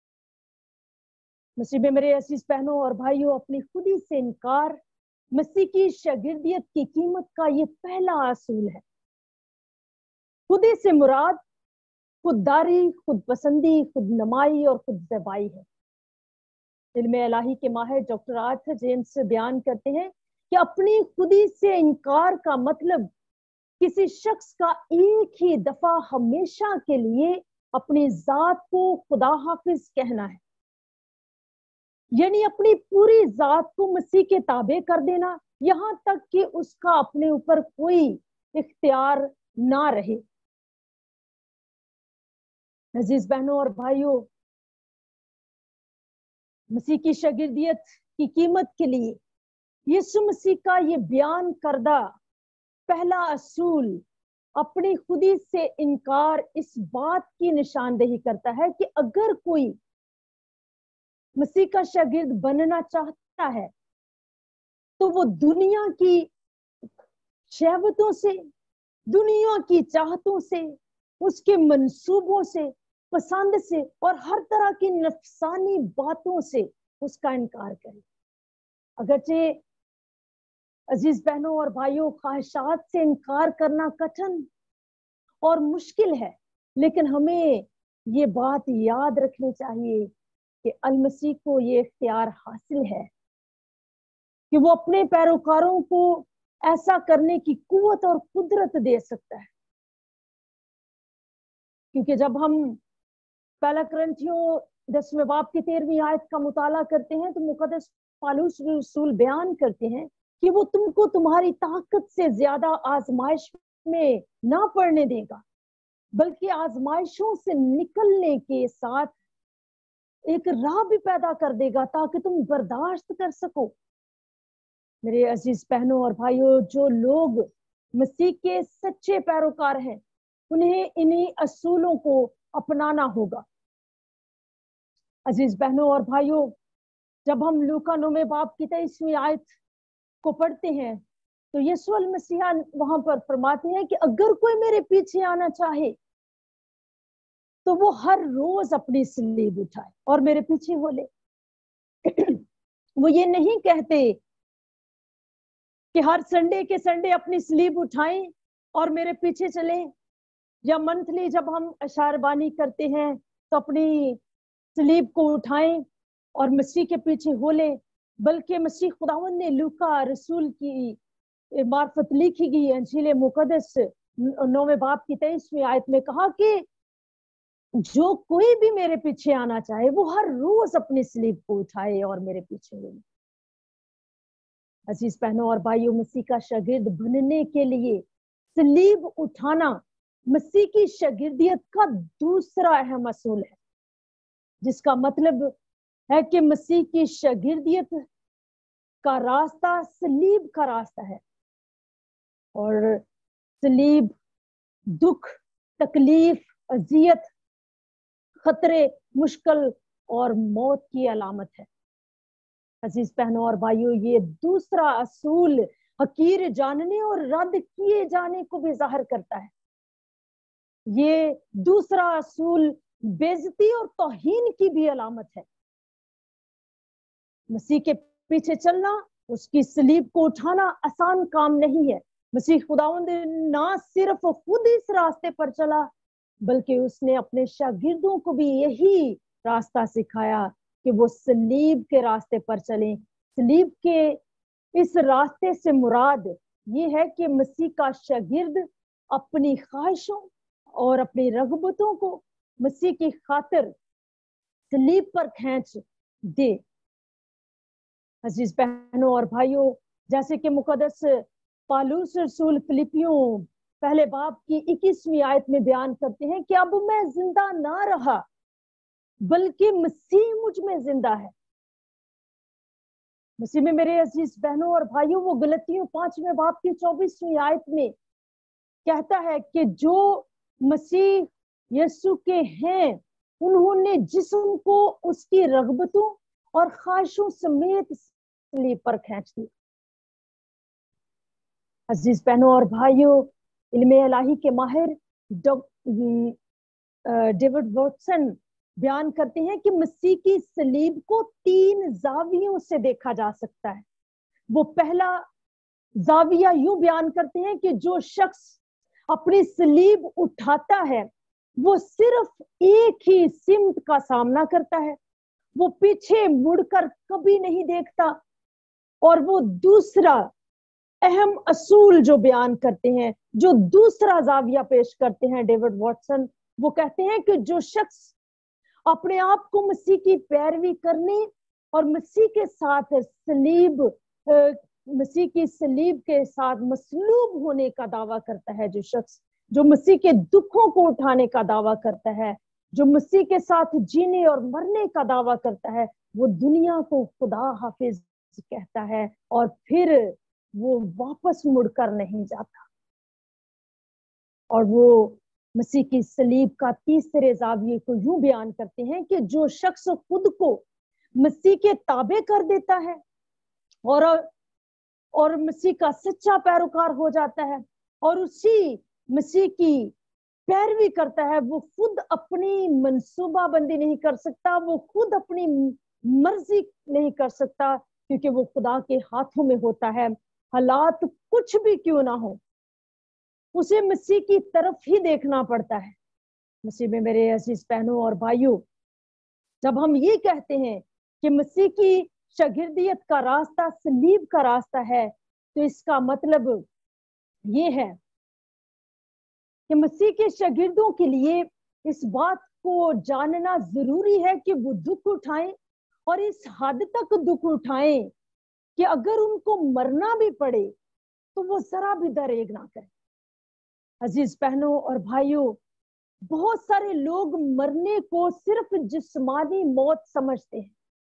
مسیح میں میرے عزیز بہنوں اور بھائیوں، اپنی خودی سے انکار مسیح کی شاگردیت کی قیمت کا یہ پہلا اصول ہے۔ خودی سے مراد خودداری، خود پسندی، خود نمائی اور خود زیبائی ہے۔ علم الہی کے ماہر ڈاکٹر آرتھر جیمس بیان کرتے ہیں کہ اپنی خودی سے انکار کا مطلب کسی شخص کا ایک ہی دفعہ ہمیشہ کے لیے اپنی ذات کو خدا حافظ کہنا ہے، یعنی اپنی پوری ذات کو مسیح کے تابع کر دینا، یہاں تک کہ اس کا اپنے اوپر کوئی اختیار نہ رہے۔ عزیز بہنوں اور بھائیوں، مسیح کی شاگردیت کی قیمت کے لیے یسوع مسیح کا یہ بیان کردہ پہلا اصول اپنی خودی سے انکار اس بات کی نشاندہی کرتا ہے کہ اگر کوئی مسیح کا شاگرد بننا چاہتا ہے تو وہ دنیا کی شہوتوں سے، دنیا کی چاہتوں سے، اس کے منصوبوں سے، پسند سے اور ہر طرح کی نفسانی باتوں سے اس کا انکار کرے۔ اگرچہ عزیز بہنوں اور بھائیوں، خواہشات سے انکار کرنا کٹھن اور مشکل ہے، لیکن ہمیں یہ بات یاد رکھنی چاہیے کہ المسیح کو یہ اختیار حاصل ہے کہ وہ اپنے پیروکاروں کو ایسا کرنے کی قوت اور قدرت دے سکتا ہے، کیونکہ جب ہم پہلا کرنتھیوں دسویں باب کی تیرہویں آیت کا مطالعہ کرتے ہیں تو مقدس پالوس رسول بیان کرتے ہیں کہ وہ تم کو تمہاری طاقت سے زیادہ آزمائش میں نہ پڑنے دے گا، بلکہ آزمائشوں سے نکلنے کے ساتھ ایک راہ بھی پیدا کر دے گا تاکہ تم برداشت کر سکو۔ میرے عزیز بہنوں اور بھائیوں، جو لوگ مسیح کے سچے پیروکار ہیں انہیں انہی اصولوں کو اپنانا ہوگا۔ عزیز بہنوں اور بھائیوں، جب ہم لوکا نویں باب کی تیئیسویں آیت کو پڑھتے ہیں تو یسوع المسیح وہاں پر فرماتے ہیں کہ اگر کوئی میرے پیچھے آنا چاہے تو وہ ہر روز اپنی صلیب اٹھائے اور میرے پیچھے ہو لے۔ وہ یہ نہیں کہتے کہ ہر سنڈے کے سنڈے اپنی صلیب اٹھائیں اور میرے پیچھے چلیں، یا منتھلی جب ہم اشعار بانی کرتے ہیں تو اپنی صلیب کو اٹھائیں اور مسیح کے پیچھے ہو لیں، بلکہ مسیح خداوند نے لوکا رسول کی معرفت لکھی گئی انجیل مقدس نویں باب کی تیئیسویں آیت میں کہا کہ جو کوئی بھی میرے پیچھے آنا چاہے وہ ہر روز اپنی صلیب کو اٹھائے اور میرے پیچھے ہو لے۔ عزیز بہنوں اور بھائیوں، مسیح کا شاگرد بننے کے لیے صلیب اٹھانا مسیح کی شاگردیت کا دوسرا اہم اصول ہے، جس کا مطلب ہے کہ مسیح کی شاگردیت کا راستہ صلیب کا راستہ ہے، اور صلیب دکھ، تکلیف، اذیت، خطرے، مشکل اور موت کی علامت ہے۔ عزیز بہنوں اور بھائیوں، یہ دوسرا اصول حقیر جاننے اور رد کیے جانے کو بھی ظاہر کرتا ہے۔ یہ دوسرا اصول بے عزتی اور توہین کی بھی علامت ہے۔ مسیح کے پیچھے چلنا، اس کی صلیب کو اٹھانا آسان کام نہیں ہے۔ مسیح خداوند نہ صرف خود اس راستے پر چلا बल्कि उसने अपने शागिर्दों को भी यही रास्ता सिखाया कि वो सलीब के रास्ते पर चलें। सलीब के इस रास्ते से मुराद ये है कि मसीह का शागिर्द अपनी ख्वाहिशों और अपनी रगबतों को मसीह की खातिर सलीब पर खींच दे। अजीज बहनों और भाइयों, जैसे कि मुकद्दस पौलुस रसूल फिलिपियों पहले बाब की इक्कीसवीं आयत में बयान करते हैं कि अब मैं जिंदा ना रहा बल्कि मसीह मुझ में जिंदा है। मसीह में मेरे अजीज बहनों और भाइयों, वो गलतियों पांचवें बाब की चौबीसवीं आयत में कहता है कि जो मसीह यीशु के हैं उन्होंने जिस्म को उसकी रगबतों और ख्वाहिशों समेत सलीब पर खींच दिया। अजीज बहनों और भाइयों, इल्मे इलाही के माहिर डेविड वॉटसन बयान करते हैं कि मसीह की सलीब को तीन जावियों से देखा जा सकता है। वो पहला जाविया यूं बयान करते हैं कि जो शख्स अपनी सलीब उठाता है वो सिर्फ एक ही सिमत का सामना करता है, वो पीछे मुड़कर कभी नहीं देखता। और वो दूसरा अहम असूल जो बयान करते हैं, जो दूसरा जाविया पेश करते हैं डेविड वॉटसन, वो कहते हैं कि जो शख्स अपने आप को मसीह की पैरवी करने और मसीह के साथ सलीब मसीह की सलीब के साथ मसलूब होने का दावा करता है, जो शख्स जो मसीह के दुखों को उठाने का दावा करता है, जो मसीह के साथ जीने और मरने का दावा करता है, वो दुनिया को खुदा हाफिज कहता है और फिर वो वापस मुड़कर नहीं जाता। और वो मसीह की सलीब का तीसरे जाविये को यूं बयान करते हैं कि जो शख्स खुद को मसीह के ताबे कर देता है और और मसीह का सच्चा पैरोकार हो जाता है और उसी मसीह की पैरवी करता है, वो खुद अपनी मनसूबाबंदी नहीं कर सकता, वो खुद अपनी मर्जी नहीं कर सकता, क्योंकि वो खुदा के हाथों में होता है। हालात कुछ भी क्यों ना हो, उसे मसीह की तरफ ही देखना पड़ता है। मसीह में मेरे अजीज बहनों और भाइयों, जब हम ये कहते हैं कि मसीह की शागिर्दियत का रास्ता सलीब का रास्ता है, तो इसका मतलब ये है कि मसीह के शागिर्दों के लिए इस बात को जानना जरूरी है कि वो दुख उठाएं और इस हद तक दुख उठाएं कि अगर उनको मरना भी पड़े तो वो जरा भी दरेग ना करें। अजीज बहनों और भाइयों, बहुत सारे लोग मरने को सिर्फ जिस्मानी मौत समझते हैं,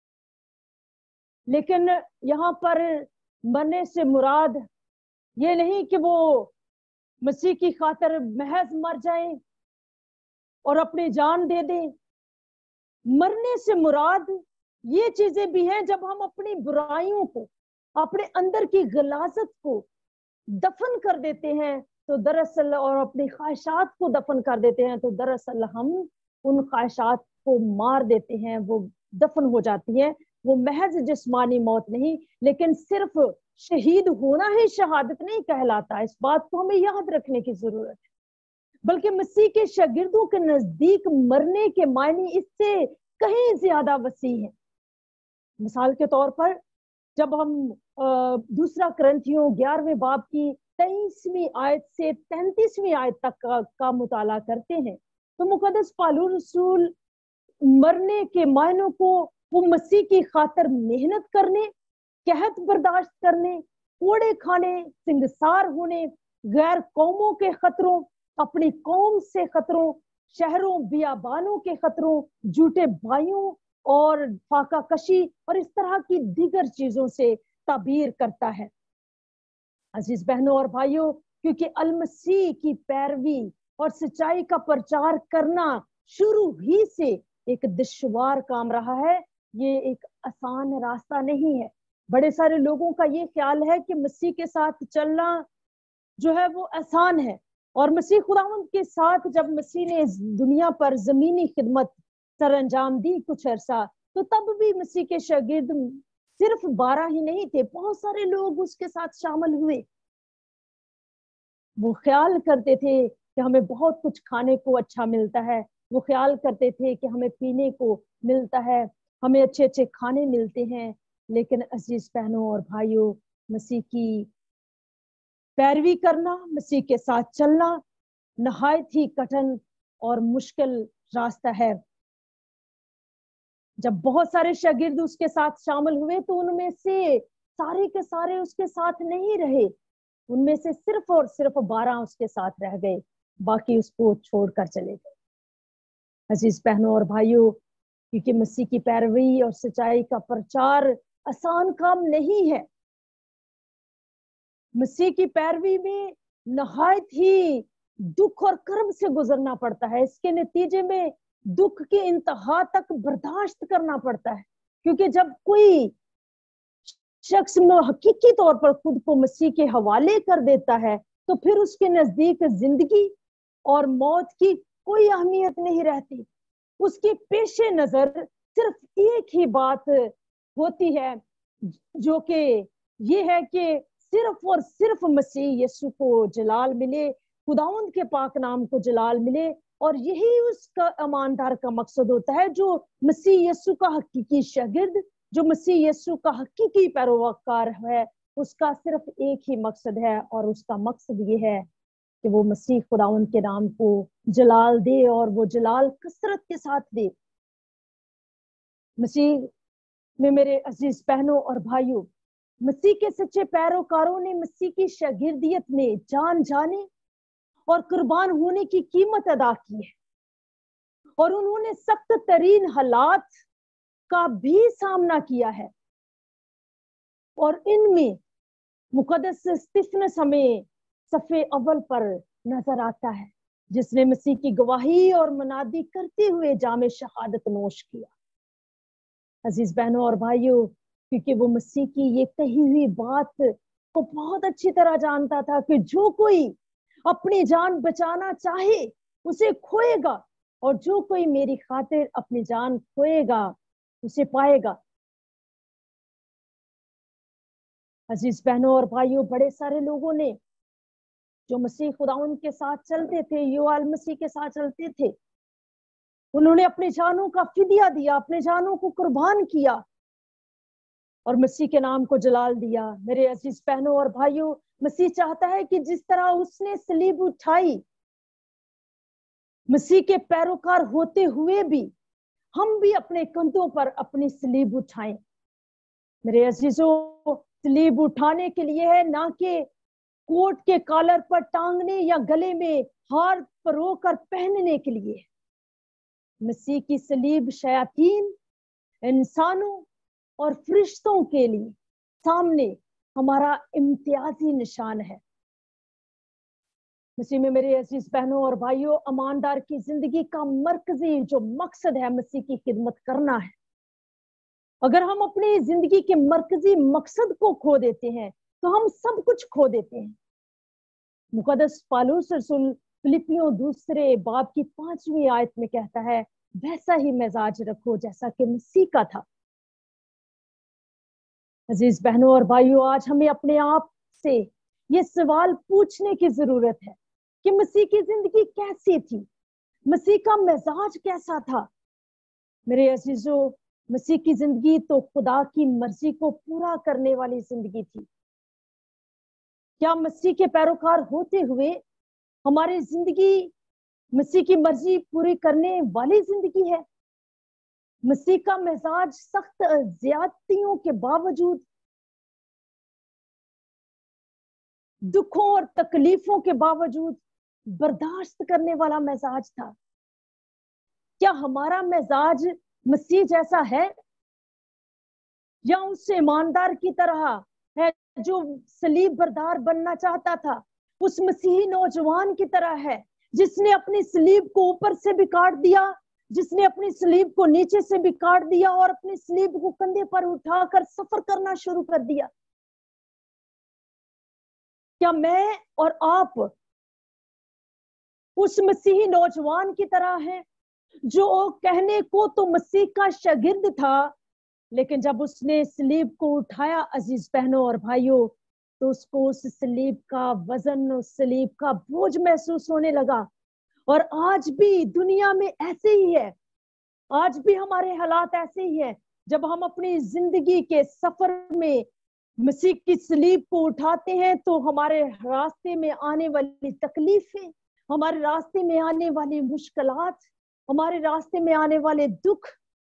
लेकिन यहाँ पर मरने से मुराद ये नहीं कि वो मसीह की खातिर महज मर जाएं और अपनी जान दे दें। मरने से मुराद ये चीजें भी हैं जब हम अपनी बुराइयों को, अपने अंदर की गलाजत को दफन कर देते हैं तो दरअसल और अपनी ख्वाहिशात को दफन कर देते हैं तो दरअसल हम उन ख्वाहिशात को मार देते हैं, वो दफन हो जाती है। वो महज जिस्मानी मौत नहीं, लेकिन सिर्फ शहीद होना ही शहादत नहीं कहलाता। इस बात को हमें याद रखने की जरूरत है, बल्कि मसीह के शागिर्दों के नजदीक मरने के मायने इससे कहीं ज्यादा वसी है। मिसाल के तौर पर जब हम दूसरा करंथियों ग्यारहवें बाब की तेईसवीं आयत से तैंतीसवीं आयत तक का, का मुताला करते हैं तो मुकद्दस पौलुस रसूल मरने के मायनों को वो मसीह की खातिर मेहनत करने, कहत बर्दाश्त करने, कोड़े खाने, सिंगसार होने, गैर कौमों के खतरों, अपनी कौम से खतरों, शहरों बियाबानों के खतरों, झूठे भाइयों और फाका कशी और इस तरह की दीगर चीजों से ताबीर करता है। अजीज बहनों और भाइयों, क्योंकि अलमसीह की पैरवी और सच्चाई का प्रचार करना शुरू ही से एक दुश्वार काम रहा है, ये एक आसान रास्ता नहीं है। बड़े सारे लोगों का ये ख्याल है कि मसीह के साथ चलना जो है वो आसान है, और मसीह खुदावंद के साथ जब मसीह ने दुनिया पर जमीनी खिदमत सरअंजाम दी कुछ अरसा, तो तब भी मसीह के शागिर्द सिर्फ बारह ही नहीं थे, बहुत सारे लोग उसके साथ शामिल हुए। वो ख्याल करते थे کہ ہمیں بہت کچھ کھانے کو اچھا ملتا ہے، وہ خیال کرتے تھے کہ ہمیں پینے کو ملتا ہے، ہمیں اچھے اچھے کھانے ملتے ہیں. لیکن عزیز بہنوں اور بھائیوں، مسیح کی پیروی کرنا، مسیح کے ساتھ چلنا نہایت ہی کٹھن اور مشکل راستہ ہے. جب بہت سارے شاگرد اس کے ساتھ شامل ہوئے تو ان میں سے سارے کے سارے اس کے ساتھ نہیں رہے، ان میں سے صرف اور صرف بارہ اس کے ساتھ رہ گئے، باقی اس کو چھوڑ کر چلے گئے. عزیز بہنوں اور بھائیوں، کیونکہ مسیح کی پیروی اور سچائی کا پرچار آسان کام نہیں ہے. مسیح کی پیروی میں نہایت ہی دکھ اور کرب سے گزرنا پڑتا ہے. اس کے نتیجے میں دکھ کی انتہا تک برداشت کرنا پڑتا ہے، کیونکہ جب کوئی شخص حقیقی طور پر خود کو مسیح کے حوالے کر دیتا ہے تو پھر اس کے نزدیک زندگی اور موت کی کوئی اہمیت نہیں رہتی. اس کی پیش نظر صرف ایک ہی بات ہوتی ہے، جو کہ یہ ہے کہ صرف اور صرف مسیح یسوع کو جلال ملے، خداوند کے پاک نام کو جلال ملے. اور یہی اس کا ایماندار کا مقصد ہوتا ہے، جو مسیح یسوع کا حقیقی شاگرد، جو مسیح یسوع کا حقیقی پیروکار ہے، اس کا صرف ایک ہی مقصد ہے، اور اس کا مقصد یہ ہے کہ وہ مسیح خداوند کے نام کو جلال دے، اور وہ جلال کثرت کے ساتھ دے. مسیح میں میرے عزیز بہنوں اور بھائیوں، مسیح کے سچے پیروکاروں نے مسیح کی شاگردیت میں جان جانے اور قربان ہونے کی قیمت ادا کی ہے، اور انہوں نے سخت ترین حالات کا بھی سامنا کیا ہے. اور ان میں مقدس استفنس ہمیں صفحے اول پر نظر آتا ہے، جس نے مسیح کی گواہی اور منادی کرتے ہوئے جام شہادت نوش کیا. عزیز بہنوں اور بھائیوں، کیونکہ وہ مسیح کی یہ کہی ہوئی بات کو بہت اچھی طرح جانتا تھا کہ جو کوئی اپنی جان بچانا چاہے اسے کھوئے گا، اور جو کوئی میری خاطر اپنی جان کھوئے گا اسے پائے گا. عزیز بہنوں اور بھائیوں، بڑے سارے لوگوں نے جو مسیح خداوند کے ساتھ چلتے تھے، یسوع مسیح کے ساتھ چلتے تھے، انہوں نے اپنی جانوں کا فدیہ دیا، اپنے جانوں کو قربان کیا اور مسیح کے نام کو جلال دیا. میرے عزیز بہنوں اور بھائیوں، مسیح چاہتا ہے کہ جس طرح اس نے صلیب اٹھائی، مسیح کے پیروکار ہوتے ہوئے بھی ہم بھی اپنے کندھوں پر اپنی صلیب اٹھائیں. میرے عزیزوں، صلیب اٹھانے کے لیے ہے، نہ کہ کوٹ کے کالر پر ٹانگنے یا گلے میں ہار پرو کر پہننے کے لیے. مسیح کی صلیب شیاطین، انسانوں اور فرشتوں کے لیے سامنے ہمارا امتیازی نشان ہے. مسیح میں میرے عزیز بہنوں اور بھائیوں، ایماندار کی زندگی کا مرکزی جو مقصد ہے مسیح کی خدمت کرنا ہے. اگر ہم اپنی زندگی کے مرکزی مقصد کو کھو دیتے ہیں تو ہم سب کچھ کھو دیتے ہیں. مقدس پالوس رسول فلپیوں دوسرے باب کی پانچویں آیت میں کہتا ہے، ویسا ہی مزاج رکھو جیسا کہ مسیح کا تھا. عزیز بہنوں اور بھائیوں، آج ہمیں اپنے آپ سے یہ سوال پوچھنے کی ضرورت ہے کہ مسیح کی زندگی کیسی تھی، مسیح کا مزاج کیسا تھا. میرے عزیزوں، مسیح کی زندگی تو خدا کی مرضی کو پورا کرنے والی زندگی تھی. کیا مسیح کے پیروکار ہوتے ہوئے ہماری زندگی مسیح کی مرضی پوری کرنے والی زندگی ہے؟ مسیح کا مزاج سخت زیادتیوں کے باوجود، دکھوں اور تکلیفوں کے باوجود برداشت کرنے والا مزاج تھا. کیا ہمارا مزاج مسیح جیسا ہے، یا اس ایماندار کی طرح ہے جو صلیب بردار بننا چاہتا تھا، اس مسیحی نوجوان کی طرح ہے جس نے اپنی صلیب کو اوپر سے بھی کاٹ دیا، جس نے اپنی صلیب کو نیچے سے بھی کاٹ دیا اور اپنی صلیب کو کندھے پر اٹھا کر سفر کرنا شروع کر دیا؟ کیا میں اور آپ اس مسیحی نوجوان کی طرح ہیں جو کہنے کو تو مسیح کا شاگرد تھا، لیکن جب اس نے صلیب کو اٹھایا عزیز بہنوں اور بھائیوں، تو उसको उस सलीब का वजन, उस सलीब का बोझ महसूस होने लगा। और आज भी दुनिया में ऐसे ही है, आज भी हमारे हालात ऐसे ही है। जब हम अपनी जिंदगी के सफर में मसीह की सलीब को उठाते हैं तो हमारे रास्ते में आने वाली तकलीफें, हमारे रास्ते में आने वाली मुश्किलात, हमारे रास्ते में आने वाले दुख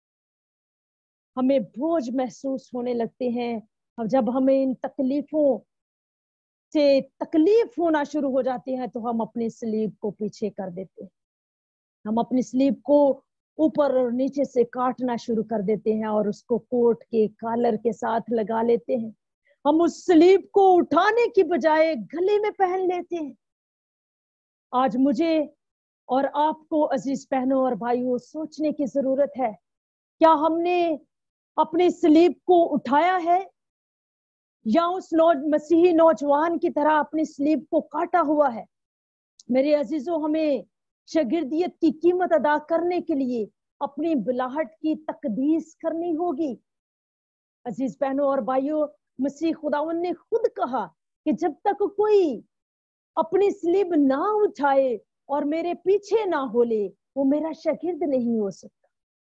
हमें बोझ महसूस होने लगते हैं। अब जब हमें इन तकलीफों से तकलीफ होना शुरू हो जाती है तो हम अपनी सलीब को पीछे कर देते हैं। हम अपनी सलीब को ऊपर और नीचे से काटना शुरू कर देते हैं और उसको कोट के कॉलर के साथ लगा लेते हैं। हम उस सलीब को उठाने की बजाय गले में पहन लेते हैं। आज मुझे और आपको अजीज बहनों और भाइयों सोचने की जरूरत है, क्या हमने अपनी सलीब को उठाया है या उस नौ मसीही नौजवान की तरह अपनी सलीब को काटा हुआ है? मेरे अजीजों, हमें शागिर्दियत की कीमत अदा करने के लिए अपनी बुलाहट की तकदीस करनी होगी। अजीज बहनों और भाइयों, मसीह खुदावन ने खुद कहा कि जब तक कोई अपनी सलीब ना उठाए और मेरे पीछे ना होले, वो मेरा शागिर्द नहीं हो सकता।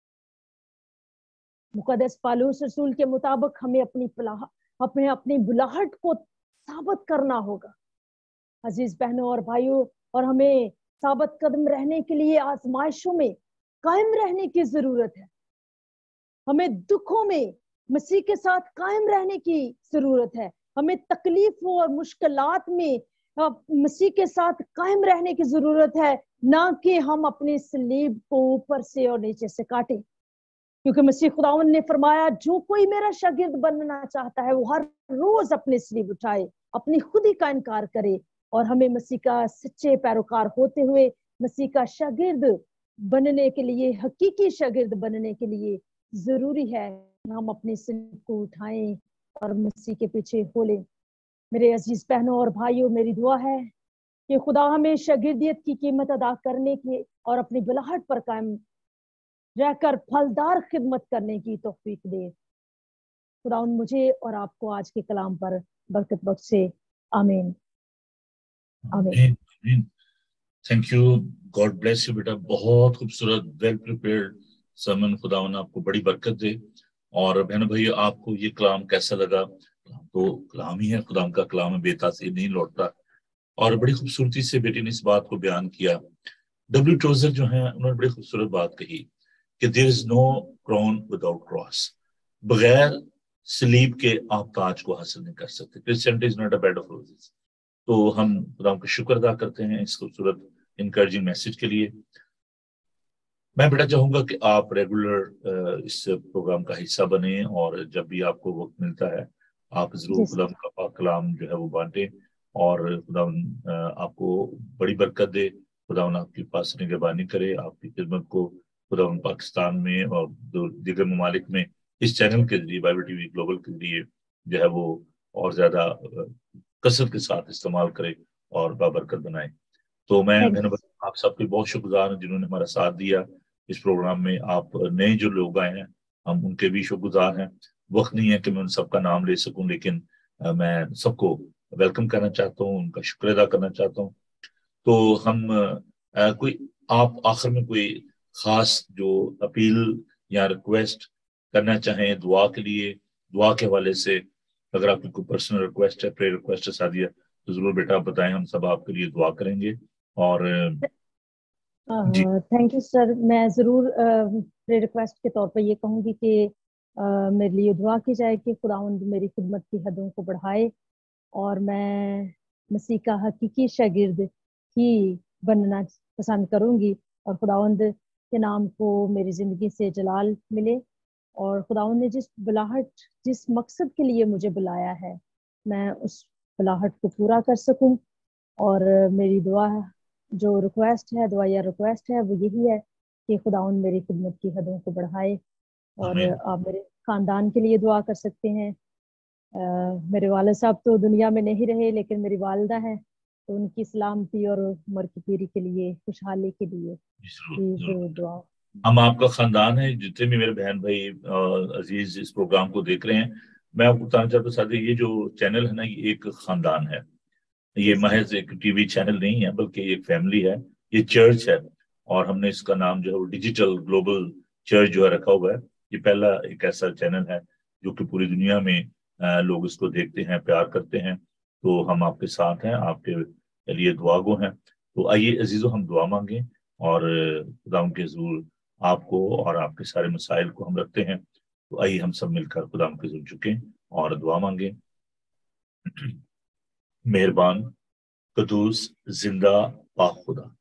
मुकद्दस पौलुस रसूल के मुताबिक हमें अपनी अपने अपनी बुलाहट को साबित करना होगा अजीज बहनों और भाइयों, और हमें साबित कदम रहने के लिए आजमाइशों में कायम रहने की जरूरत है। हमें दुखों में मसीह के साथ कायम रहने की जरूरत है। हमें तकलीफों और मुश्किलात में मसीह के साथ कायम रहने की जरूरत है, ना कि हम अपनी सलीब को ऊपर से और नीचे से काटें। क्योंकि मसीह खुदावन ने फरमाया, जो कोई मेरा शागिर्द बनना चाहता है वो हर रोज अपनी सलीब उठाए, अपनी खुदी का इनकार करे। और हमें मसीह का सच्चे पैरोकार होते हुए मसीह का शागिर्द बनने के लिए, हकीकी शागिर्द बनने के लिए जरूरी है हम अपनी सलीब को उठाएं और मसीह के पीछे हो लें। मेरे अजीज बहनों और भाइयों, मेरी दुआ है कि खुदा हमें शागिर्दियत की कीमत अदा करने की और अपनी बुलाहट पर कायम रहकर फलदार खिदमत करने की तौफीक दे। खुदा मुझे और आपको आज के कलाम पर बरकत बख्शे। आमीन आमीन। Thank you, God bless you बेटा। बहुत खूबसूरत, वेल प्रिपेयर्ड सरमन। खुदावन आपको बड़ी बरकत दे। और बहनों भाइयों, आपको ये कलाम कैसा लगा? तो कलाम ही है, खुदावन का कलाम है, बेतासीर नहीं लौटता। और बड़ी खूबसूरती से बेटी ने इस बात को बयान किया। डब्ल्यू टोजर जो है, उन्होंने बड़ी खूबसूरत बात कही कि there is no crown without cross. बगैर सलीब के आप ताज को हासिल नहीं कर सकते। Christianity is not a bed of roses. तो हम खुदा का शुक्र अदा करते हैं इस खूबसूरत इनकरेजिंग मैसेज के लिए। मैं बेटा चाहूंगा कि आप रेगुलर इस प्रोग्राम का हिस्सा बने और जब भी आपको वक्त मिलता है आप जरूर खुदा का पाक कलाम जो है वो बांटें। और खुदा आपको बड़ी बरकत दे, खुदा आपके पास निगरानी करे, आपकी खिदमत को खुदा पाकिस्तान में और दीगर ममालिक में इस चैनल के जरिए, बाइबल टीवी ग्लोबल के जरिए जो है वो और ज्यादा कसरत के साथ इस्तेमाल करे और बाबरकत बनाए। तो मैं आप सबके बहुत शुक्रगुजार हूँ जिन्होंने हमारा साथ दिया इस प्रोग्राम में। आप नए जो लोग आए हैं हम उनके भी शुक्रगुजार हैं। वक्त नहीं है कि मैं उन सबका नाम ले सकूं, लेकिन आ, मैं सबको वेलकम करना चाहता हूँ, उनका शुक्र अदा करना चाहता हूँ। तो हम आ, कोई आप आखिर में कोई खास जो अपील या रिक्वेस्ट करना चाहें दुआ के लिए, दुआ के हवाले से अगर आपकी कोई पर्सनल रिक्वेस्ट है, प्रेयर रिक्वेस्ट है सादिया, तो जरूर बेटा आप बताएं, हम सब आपके लिए दुआ करेंगे। और थैंक यू सर। मैं ज़रूर प्रेयर रिक्वेस्ट के तौर पर ये कहूँगी कि uh, मेरे लिए दुआ की जाए कि खुदावंद मेरी खिदमत की हदों को बढ़ाए और मैं मसीह का हकीकी शागिर्द ही बनना पसंद करूँगी और खुदावंद के नाम को मेरी ज़िंदगी से जलाल मिले। और खुदावंद ने जिस बुलाहट, जिस मकसद के लिए मुझे बुलाया है, मैं उस बुलाहट को पूरा कर सकूं। और मेरी दुआ जो रिक्वेस्ट है, दुआ या रिक्वेस्ट है, वो यही है कि खुदावंद मेरी खिदमत की हदों को बढ़ाए। और आप मेरे ख़ानदान के लिए दुआ कर सकते हैं। आ, मेरे वालिद साहब तो दुनिया में नहीं रहे, लेकिन मेरी वालिदा है, तो उनकी सलामती और उम्र की पीरी के लिए, खुशहाली के लिए जरूर दुआ। हम आपका खानदान है, जितने भी मेरे बहन भाई अजीज इस प्रोग्राम को देख रहे हैं, मैं आपको बताना चाहता हूँ साथी, ये जो चैनल है ना, ये एक खानदान है, ये महज एक टीवी चैनल नहीं है, बल्कि ये एक फैमिली है, ये चर्च है। और हमने इसका नाम जो है वो डिजिटल ग्लोबल चर्च जो है रखा हुआ है। ये पहला एक ऐसा चैनल है जो कि पूरी दुनिया में अ, लोग इसको देखते हैं, प्यार करते हैं। तो हम आपके साथ हैं, आपके लिए दुआगो हैं। तो आइए अजीजों, हम दुआ मांगें और खुदा के हुजूर आपको और आपके सारे मसाइल को हम रखते हैं। तो आइए हम सब मिलकर खुदा के हुजूर झुकें और दुआ मांगें। मेहरबान, कदूस, जिंदा, पाक खुदा,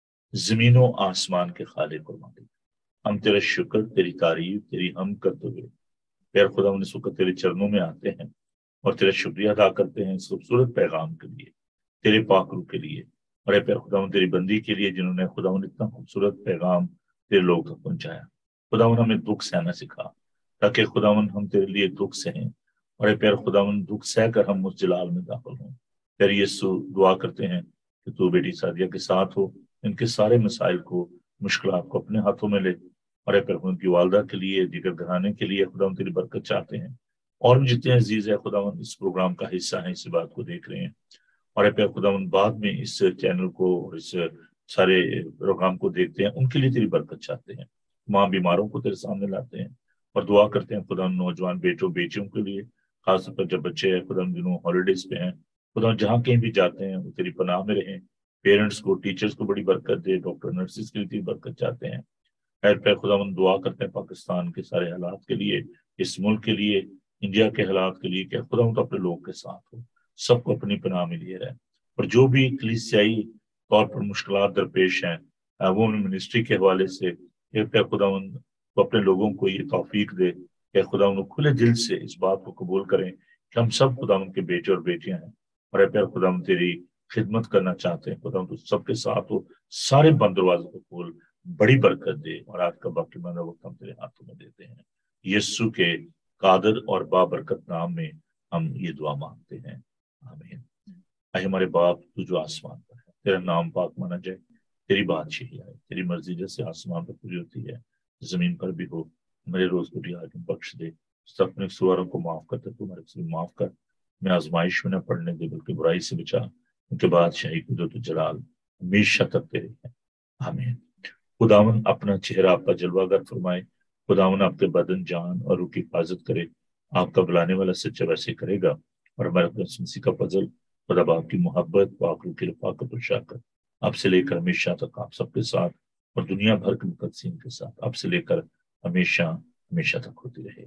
जमीनों आसमान के खालिक और मालिक, हम तेरा शुक्र, तेरी तारीफ, तेरी हम करते हुए यार खुदा उन इस वक्त तेरे चरणों में आते हैं और तेरा शुक्रिया अदा करते हैं इस खूबसूरत पैगाम के लिए, तेरे पाक रूह के लिए, और प्यार खुदा तेरी बंदी के लिए जिन्होंने खुदा इतना खूबसूरत पैगाम तेरे लोग तक पहुंचाया। खुदा हमें दुख सहना सिखा ताकि खुदा हम तेरे लिए दुख सहें, और प्यार खुदा दुख सह कर हम उस जलाल में दाखिल हों। प्यार यीशु दुआ करते हैं कि तू बेटी सादिया के साथ हो, इनके सारे मसाइल को, मुश्किलात को अपने हाथों में ले। और फिर उनकी वालदा के लिए, जिगर घराने के लिए खुदा तेरी बरकत चाहते हैं। और भी जितने अजीज है खुदा इस प्रोग्राम का हिस्सा है, इस बात को देख रहे हैं, और फिर खुदा बाद में इस चैनल को और इस सारे प्रोग्राम को देखते हैं, उनके लिए तेरी बरकत चाहते हैं। माँ बीमारों को तेरे सामने लाते हैं और दुआ करते हैं खुदा नौजवान बेटों बेटियों के लिए, खासतौर पर जब बच्चे हैं खुदा दिनों हॉलीडेज पे हैं, खुदा जहाँ कहीं भी जाते हैं वो तेरी पनाह में रहें। पेरेंट्स को, टीचर्स को बड़ी बरकत दे, डॉक्टर नर्सिस के लिए तेरी बरकत चाहते हैं। खैर पे खुदा दुआ करते हैं पाकिस्तान के सारे हालात के लिए, इस मुल्क के लिए, इंडिया के हालात के लिए, क्या खुदा तो अपने लोग के साथ हो, सबको अपनी पनाह में लिए रहे। और जो भी कलीसियाई तौर पर मुश्किलात दरपेश हैं, वो मिनिस्ट्री के हवाले से क्या खुदा तो अपने लोगों को ये तौफीक दे कि खुदा उनको खुले दिल से इस बात को कबूल करें कि हम सब खुदा उनके बेटे और बेटियां हैं, और प्यार खुदा तेरी खिदमत करना चाहते हैं। खुदा तो सबके साथ हो, सारे बंद दरवाजों को खोल, बड़ी बरकत दे, और आज का बाकी माना वक्त हम तेरे हाथों में देते हैं। यीशु के कादर और बाबरकत नाम में हम ये दुआ मांगते हैं, आमीन। अहे हमारे बाप तू जो आसमान पर है, तेरा नाम पाक माना जाए, तेरी बादशाही आए, तेरी मर्जी जैसे आसमान पर पूरी होती है जमीन पर भी हो। मेरे रोज को रियाज बख्श दे, अपने सुवारों को माफ करते तू हमारे से माफ कर, मैं आजमाइश में न पड़ने दे बल्कि बुराई से बचा, उनके बादशाही को जो तू जलाल हमेशा तक तेरे है, आमीन। खुदावन अपना चेहरा आप पर जलवागर फरमाए, खुदावन आपके बदन, जान और रूह की हिफाजत करे, आपका बुलाने वाला सच्चा वैसे करेगा। और हमारे मसीह का फजल, खुदा बाप की मोहब्बत, पाक रूह की रफाकत और शाकत आपसे लेकर हमेशा तक आप सबके साथ और दुनिया भर के मुकद्दसीन के साथ आपसे लेकर हमेशा हमेशा तक होती रहे,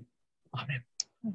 आमीन।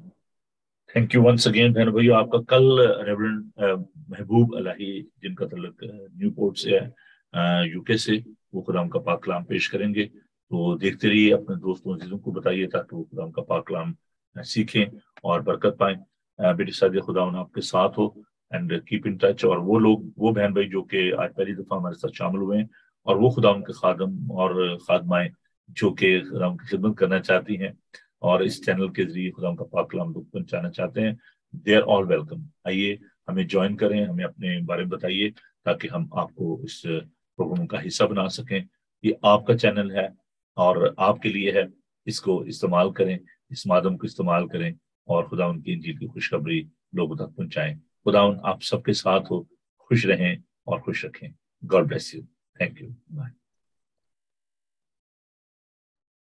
थैंक यू वंस अगेन बहन भाइयों। आपका कल रेवरेंड महबूब अलाही, जिनका तल्लुक न्यूपोर्ट से है, यूके से, वो खुदाम का पाक कलाम पेश करेंगे। तो देखते रहिए, अपने दोस्तों अजीजों को बताइए ताकि वो खुदाम का पाक कलाम सीखें और बरकत पाएं। बेटी सादिया खुदा आपके साथ हो, एंड कीप इन टच। और वो लोग, वो बहन भाई जो कि आज पहली दफा हमारे साथ शामिल हुए हैं, और वो खुदा उनके खादम और खादमाएं जो कि खुदा उनकी खिदमत करना चाहती हैं और इस चैनल के जरिए खुदा का पाक कलाम लोग पहुंचाना चाहते हैं, दे आर ऑल वेलकम। आइए हमें ज्वाइन करें, हमें अपने बारे में बताइए ताकि हम आपको इस प्रोग्राम का हिस्सा बना सकें। ये आपका चैनल है और आपके लिए है, इसको इस्तेमाल करें, इस माध्यम को इस्तेमाल करें और खुदा उनकी इंजील की खुशखबरी लोगों तक पहुंचाएं। खुदा आप सबके साथ हो, खुश रहें और खुश रखें। God bless you, thank you, bye.